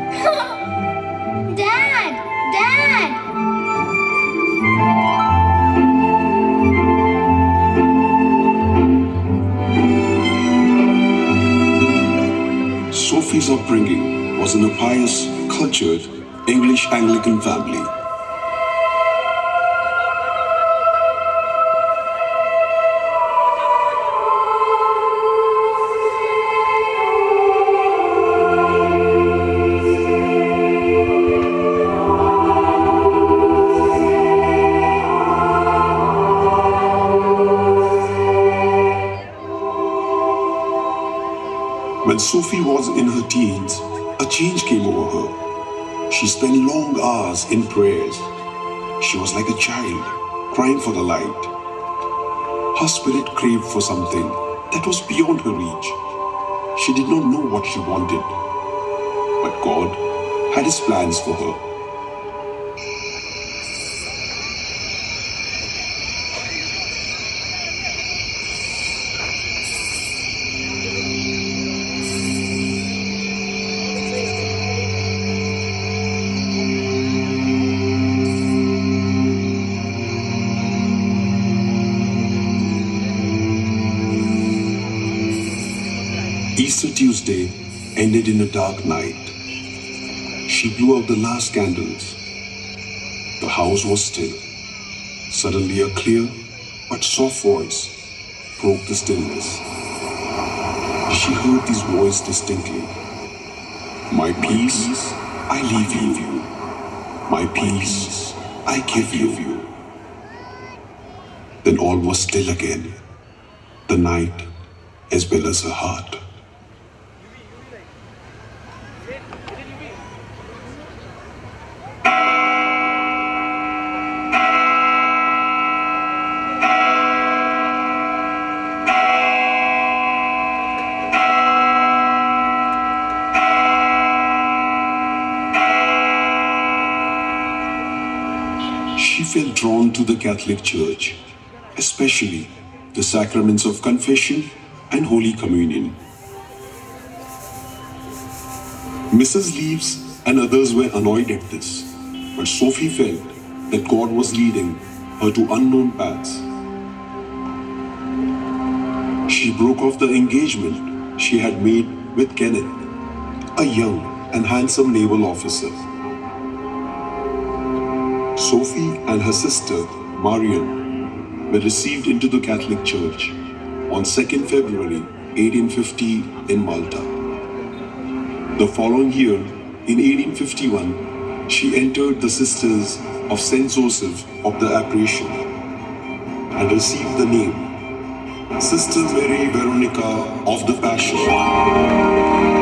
Dad! Dad!
Sophie's upbringing was in a pious, cultured, English Anglican family. When Sophie was in her teens, a change came over her. She spent long hours in prayers. She was like a child, crying for the light. Her spirit craved for something that was beyond her reach. She did not know what she wanted, but God had His plans for her. Easter Tuesday ended in a dark night. She blew out the last candles. The house was still. Suddenly a clear but soft voice broke the stillness. She heard this voice distinctly. My peace I leave you. My peace I give you. Then all was still again. The night as well as her heart. She felt drawn to the Catholic Church, especially the sacraments of confession and Holy Communion. Missus Leaves and others were annoyed at this, but Sophie felt that God was leading her to unknown paths. She broke off the engagement she had made with Kenneth, a young and handsome naval officer. Sophie and her sister, Marian, were received into the Catholic Church on second February eighteen fifty in Malta. The following year, in eighteen fifty-one, she entered the Sisters of Saint Joseph of the Apparition and received the name Sister Mary Veronica of the Passion.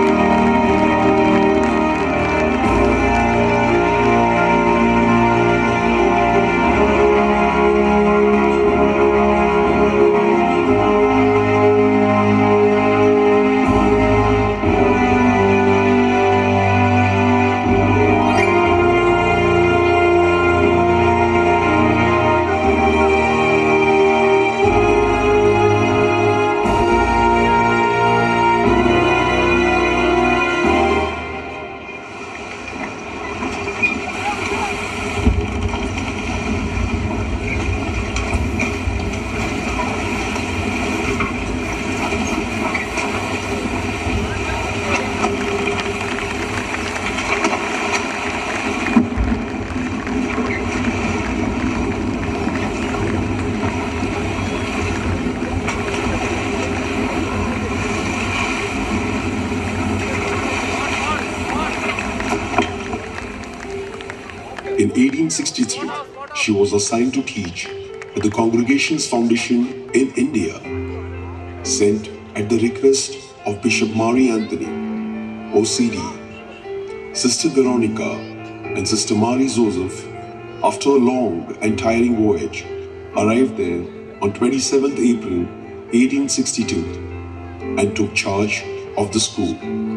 In eighteen sixty-three, she was assigned to teach at the Congregation's Foundation in India, sent at the request of Bishop Mary Anthony, O C D. Sister Veronica and Sister Mary Joseph, after a long and tiring voyage, arrived there on twenty-seventh April eighteen sixty-two and took charge of the school.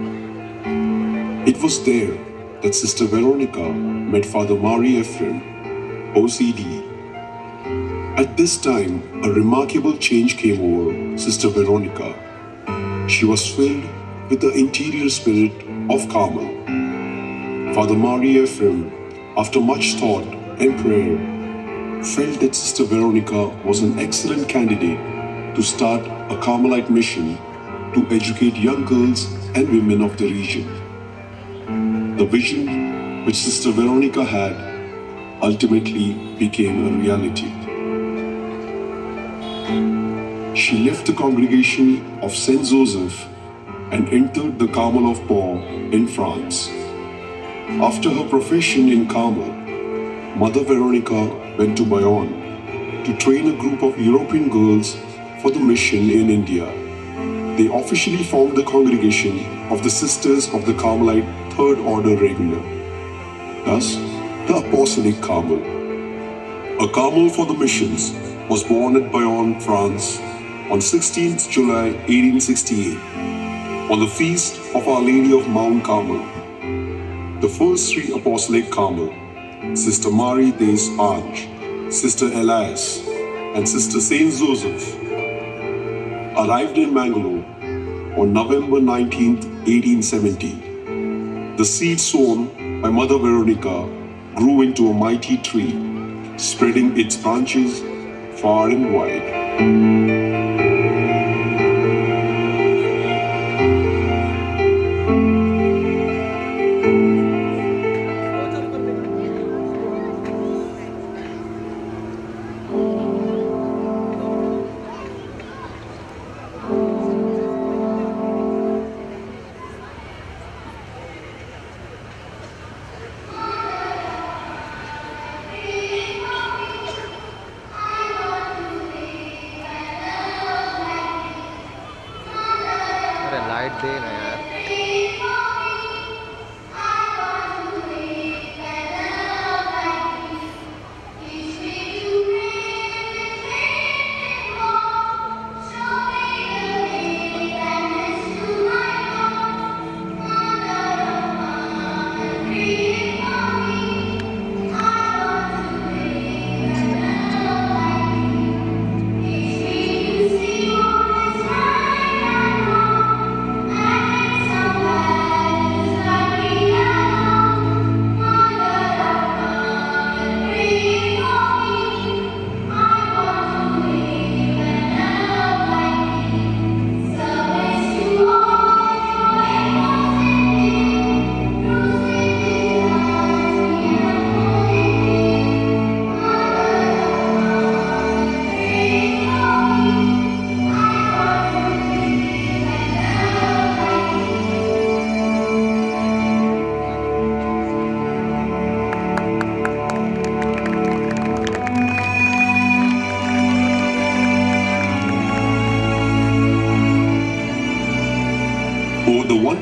It was there that Sister Veronica met Father Mary Ephraim, O C D. At this time, a remarkable change came over Sister Veronica. She was filled with the interior spirit of Carmel. Father Mary Ephraim, after much thought and prayer, felt that Sister Veronica was an excellent candidate to start a Carmelite mission to educate young girls and women of the region. The vision which Sister Veronica had ultimately became a reality. She left the congregation of Saint Joseph and entered the Carmel of Pau in France. After her profession in Carmel, Mother Veronica went to Bayonne to train a group of European girls for the mission in India. They officially formed the congregation of the Sisters of the Carmelite Third Order Regular, thus the Apostolic Carmel. A Carmel for the missions was born at Bayonne, France on sixteenth July eighteen sixty-eight, on the feast of Our Lady of Mount Carmel. The first three Apostolic Carmel, Sister Marie des Anges, Sister Elias, and Sister Saint Joseph, arrived in Mangalore on November nineteenth, eighteen seventy. The seed sown by Mother Veronica grew into a mighty tree, spreading its branches far and wide.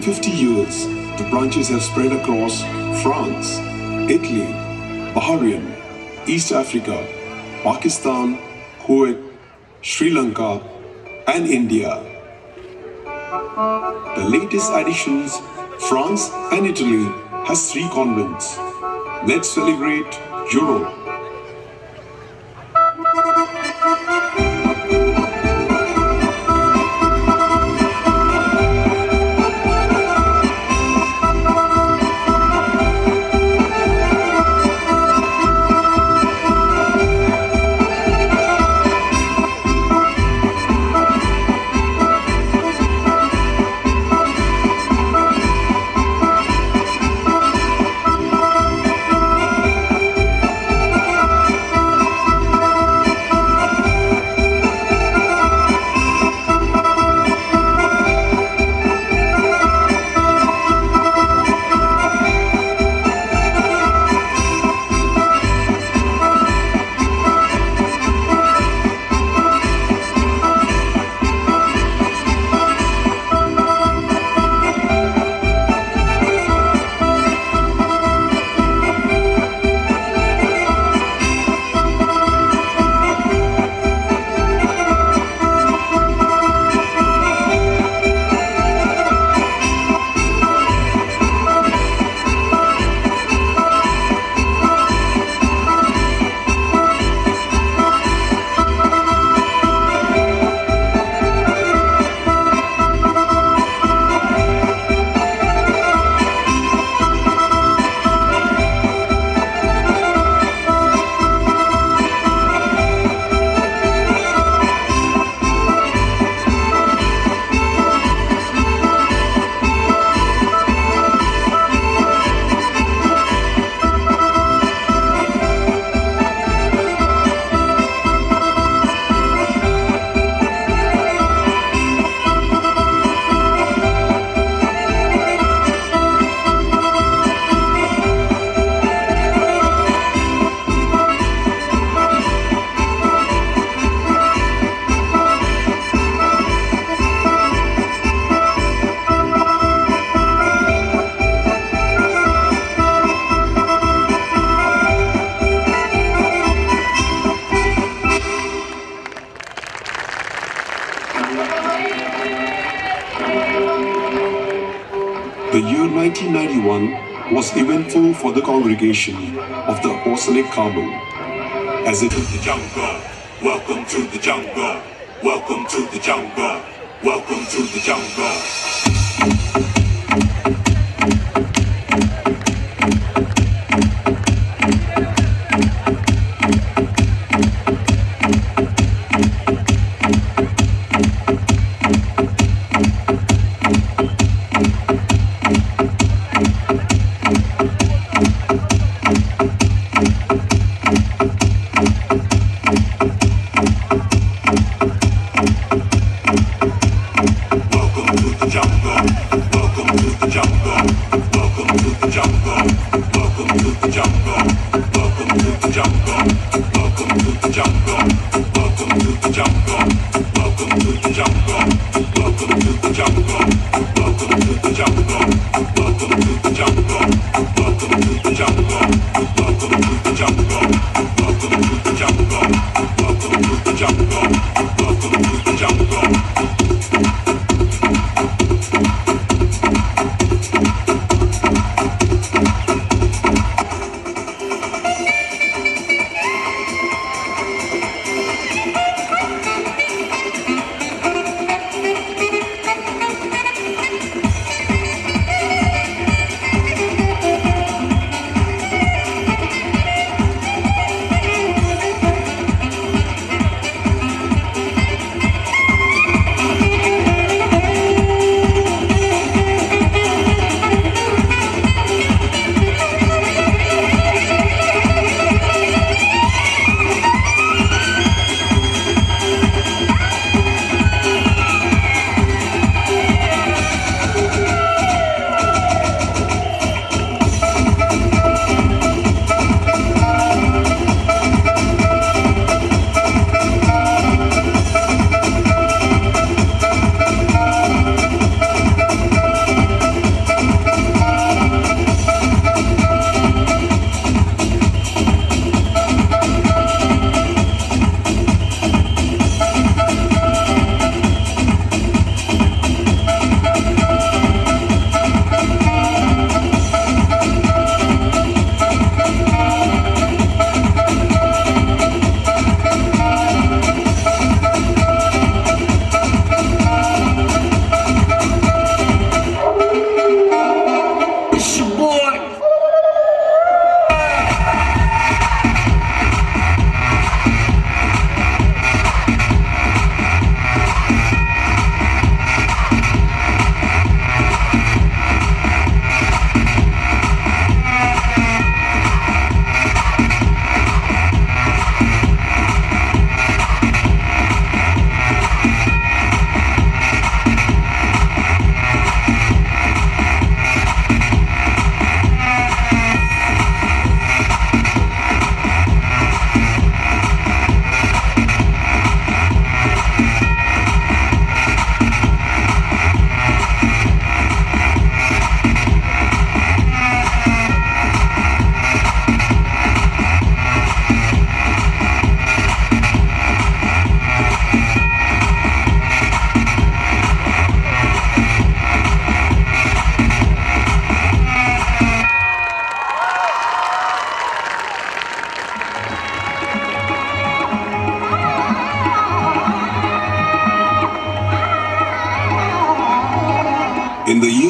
In fifty years, the branches have spread across France, Italy, Bahrain, East Africa, Pakistan, Kuwait, Sri Lanka, and India. The latest additions, France and Italy, has three convents. Let's celebrate Europe. The year nineteen ninety-one was eventful for the congregation of the Apostolic Carmel, as it is the jungle. Welcome to the jungle. Welcome to the jungle. Welcome to the jungle.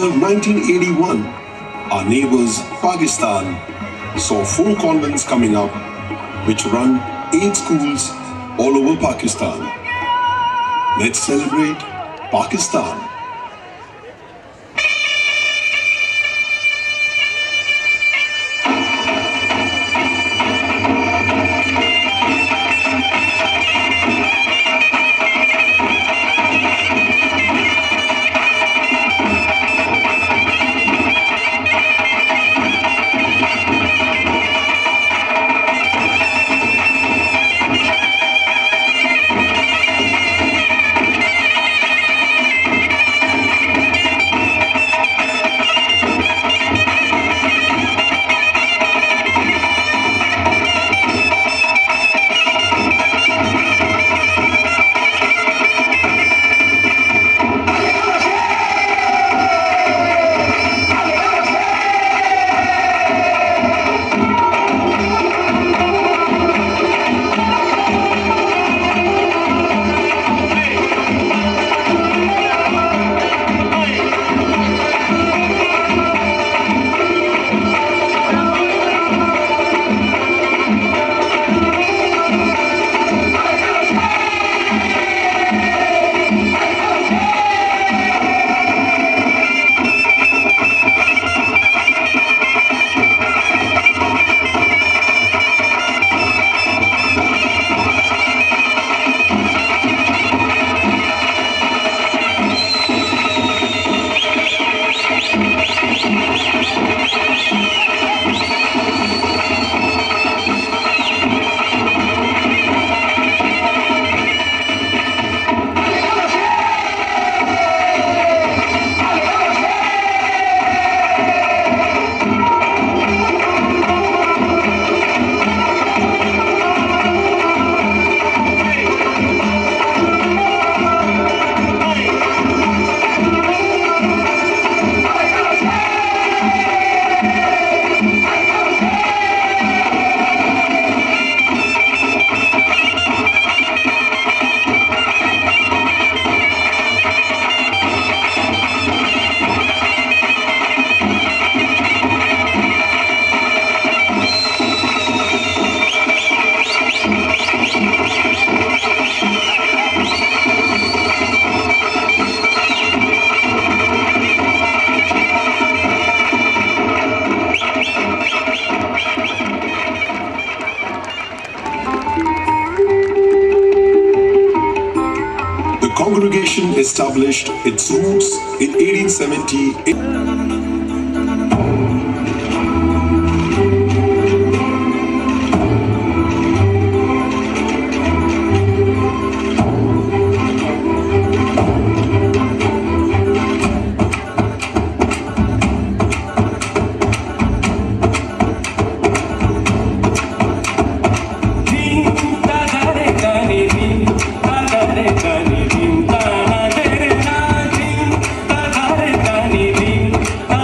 year nineteen eighty-one, our neighbors, Pakistan, saw four convents coming up, which run eight schools all over Pakistan. Let's celebrate Pakistan. Congregation established its roots in eighteen seventy.
Thank you.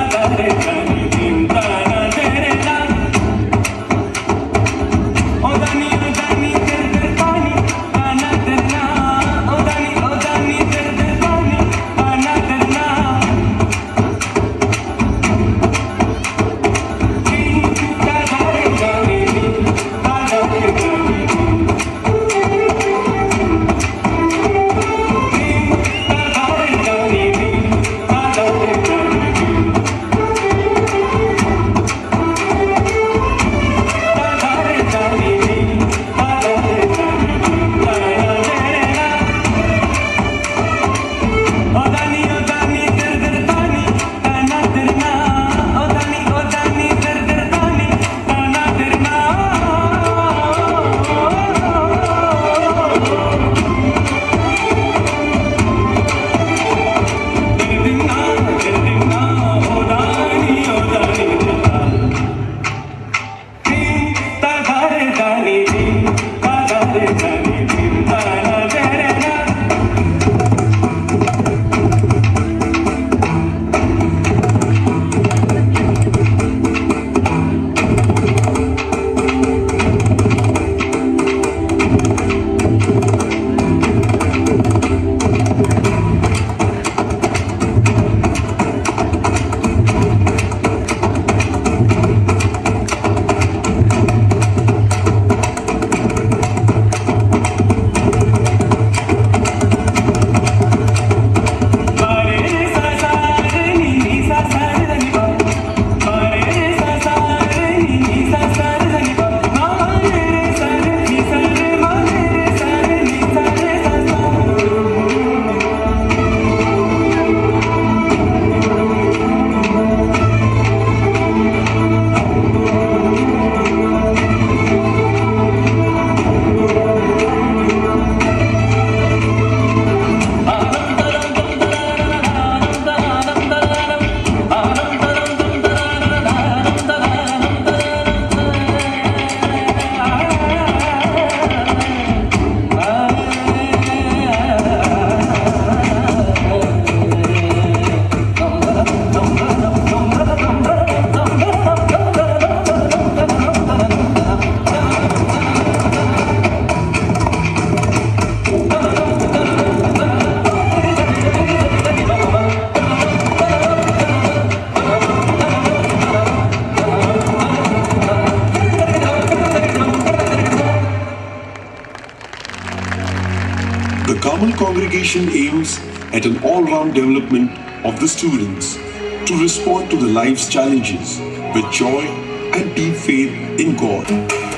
The Carmel Congregation aims at an all-round development of the students to respond to the life's challenges with joy and deep faith in God.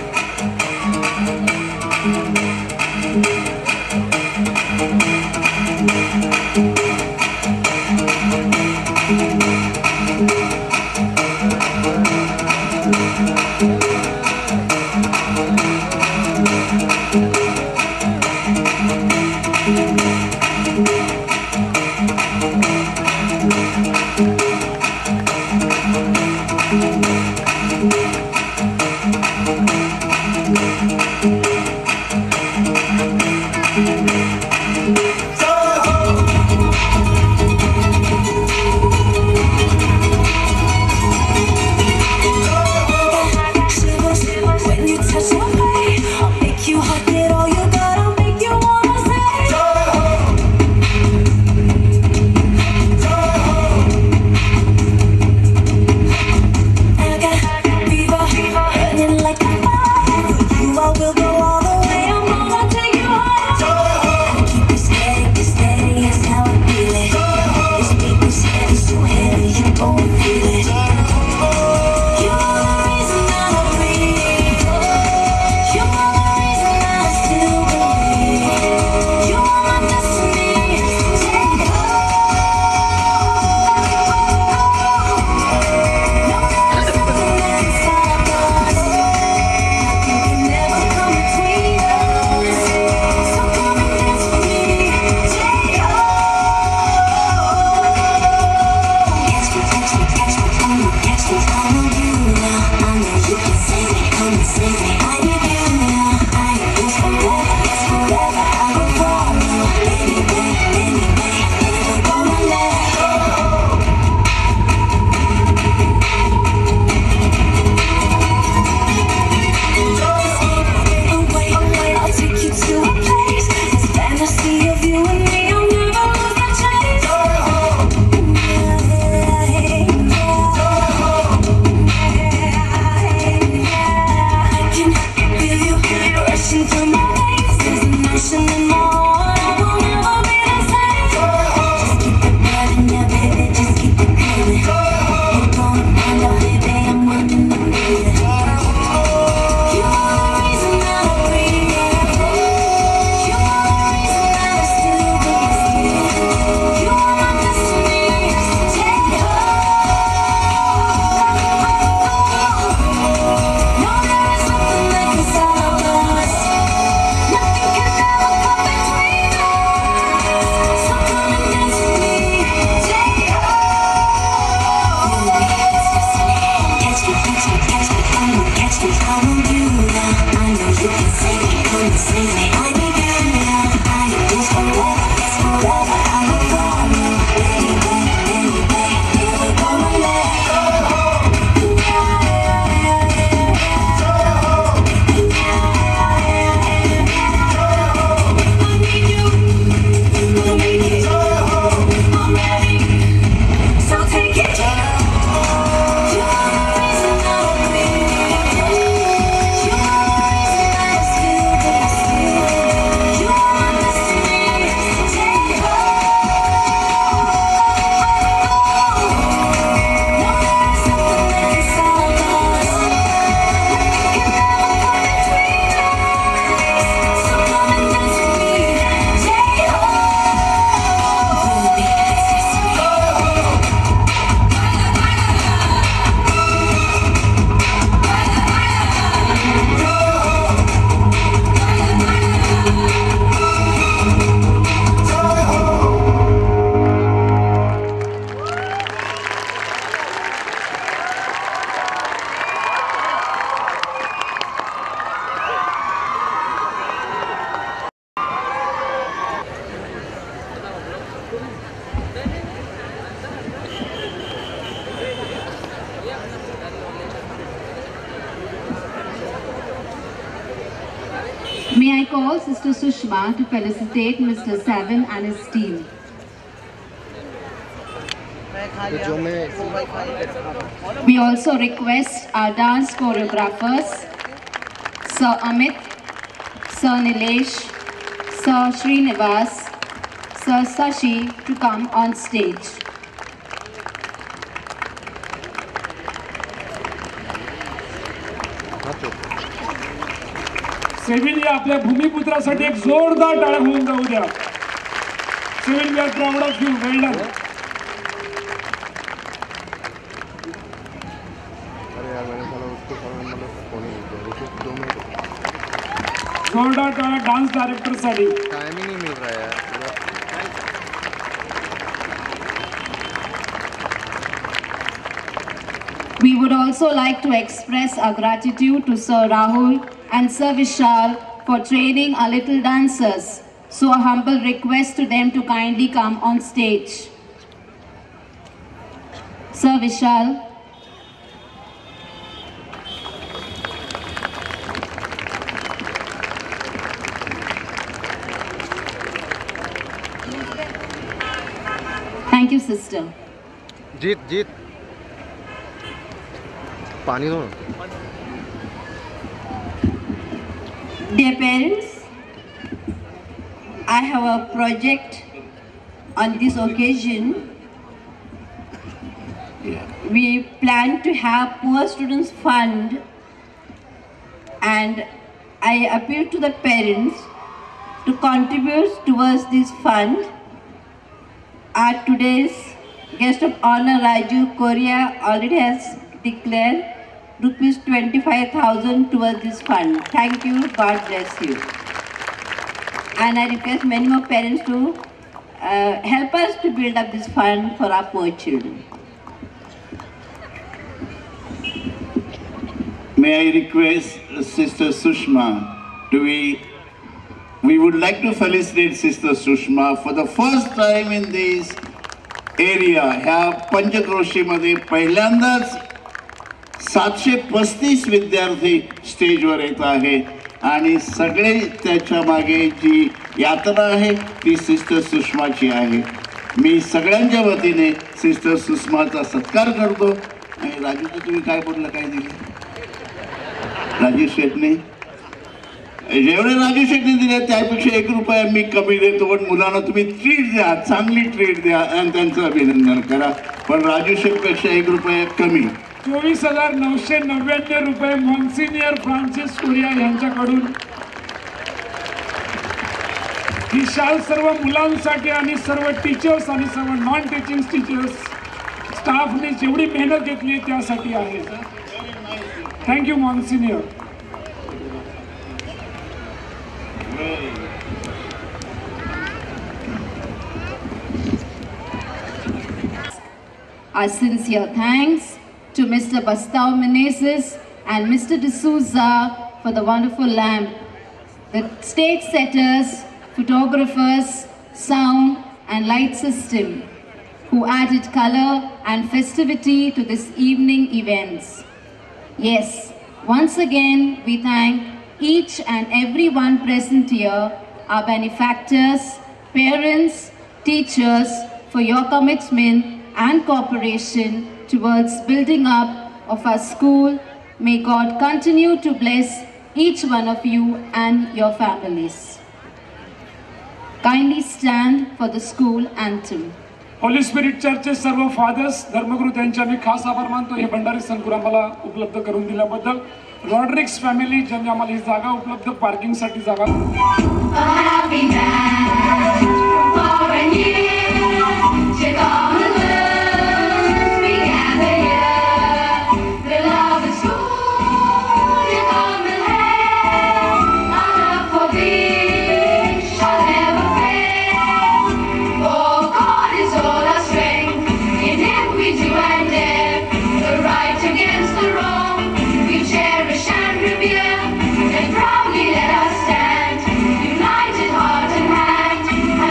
May I call Sister Sushma to felicitate Mister Savin and his team. We also request our dance choreographers, Sir Amit, Sir Nilesh, Sir Srinivas, Sir Sashi to come on stage.
सेव्हिन या आपल्या भूमिपुत्रासाठी एक जोरदार टाळ्या होऊन जाऊ द्या. Seven we are proud of you. Well done. जोरदार टाळ्या डान्स डायरेक्टर साठी.
टाइम ही नहीं मिल रहा है यार.
We would also like to express our gratitude to Sir Rahul and Sir Vishal for training our little dancers. So a humble request to them to kindly come on stage. Sir Vishal. Thank you, sister.
जीत जीत पानी दो.
Dear parents, I have a project on this occasion. We plan to have Poor Students Fund, and I appeal to the parents to contribute towards this fund. Our today's guest of honor, Raju Korea, already has declared rupees twenty-five thousand towards this fund. Thank you. God bless you. And I request many more parents to uh, help us to build up this fund for our poor children.
May I request Sister Sushma to be, we would like to felicitate Sister Sushma for the first time in this area. ह्या पंचक्रोशीमध्ये पहिल्यांदाच सातशे पस्तीस विद्यार्थी स्टेजवर येत आहेत आणि सगळे त्याच्या मागे जी यात्रा आहे ती सिस्टर सुषमाची आहे. मी सगळ्यांच्या वतीने सिस्टर सुषमाचा सत्कार करतो. आणि राजूचं तुम्ही काय बोललं, काय दिलं राजू शेटने? जेवढे राजू शेटने दिले त्यापेक्षा एक रुपया मी कमी देतो, पण मुलांना तुम्ही ट्रीट द्या, चांगली ट्रीट द्या आणि त्यांचं अभिनंदन करा. पण राजू शेटपेक्षा एक रुपया कमी
चोवीस हजार नऊशे नव्याण्णव रुपये मॉन्सिनियर फ्रान्सिस कोरिया यांच्याकडून ही शाल सर्व मुलांसाठी आणि सर्व टीचर्स आणि सर्व नॉन टीचिंग टीचर्स स्टाफने जेवढी मेहनत घेतली त्यासाठी आहे. Thank you monsignor.
Our sincere thanks to Mister Bastau Menezes and Mister D'Souza for the wonderful lamp, the stage setters, photographers, sound and light system who added color and festivity to this evening events. Yes, once again we thank each and every one present here, our benefactors, parents, teachers for your commitment and cooperation towards building up of our school. May God continue to bless each one of you and your families. Kindly stand for the school anthem.
Holy spirit चर्चचे सर्व fathers, धर्मगुरू त्यांचे आम्ही खास आभार मानतो हे भंडारी संकुल आम्हाला उपलब्ध करून दिल्याबद्दल. रॉड्रिक्स फॅमिली ज्यांनी आम्हाला ही जागा उपलब्ध पार्किंगसाठी जागा.
And proudly let us stand, united heart and hand.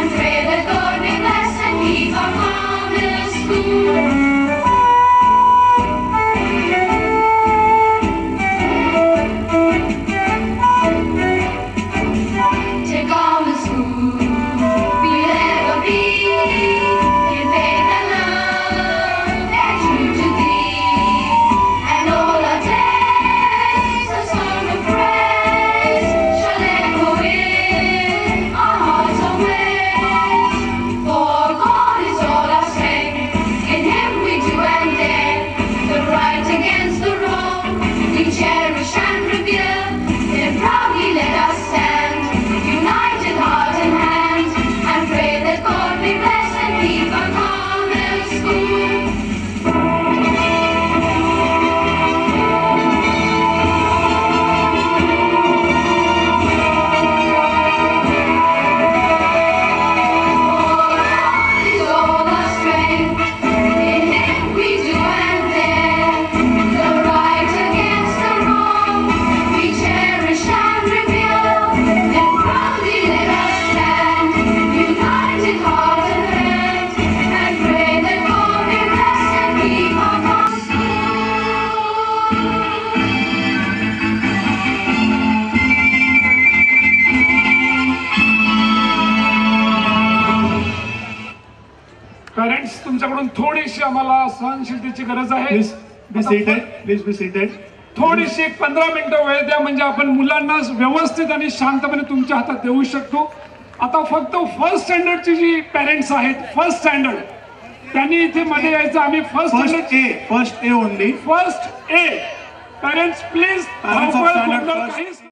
तुमच्याकडून थोडीशी आम्हाला सहनशीलतेची गरज आहे.
Please be seated. Please be seated.
थोडीशी एक पंधरा मिनिटं वेळ द्या, म्हणजे आपण मुलांना व्यवस्थित आणि शांतपणे तुमच्या हातात देऊ शकतो. आता फक्त फर्स्ट स्टँडर्डची जी पेरेंट्स आहेत, फर्स्ट स्टँडर्ड, त्यांनी इथे मध्ये यायचं. आम्ही first
first A first A only
first A parents please.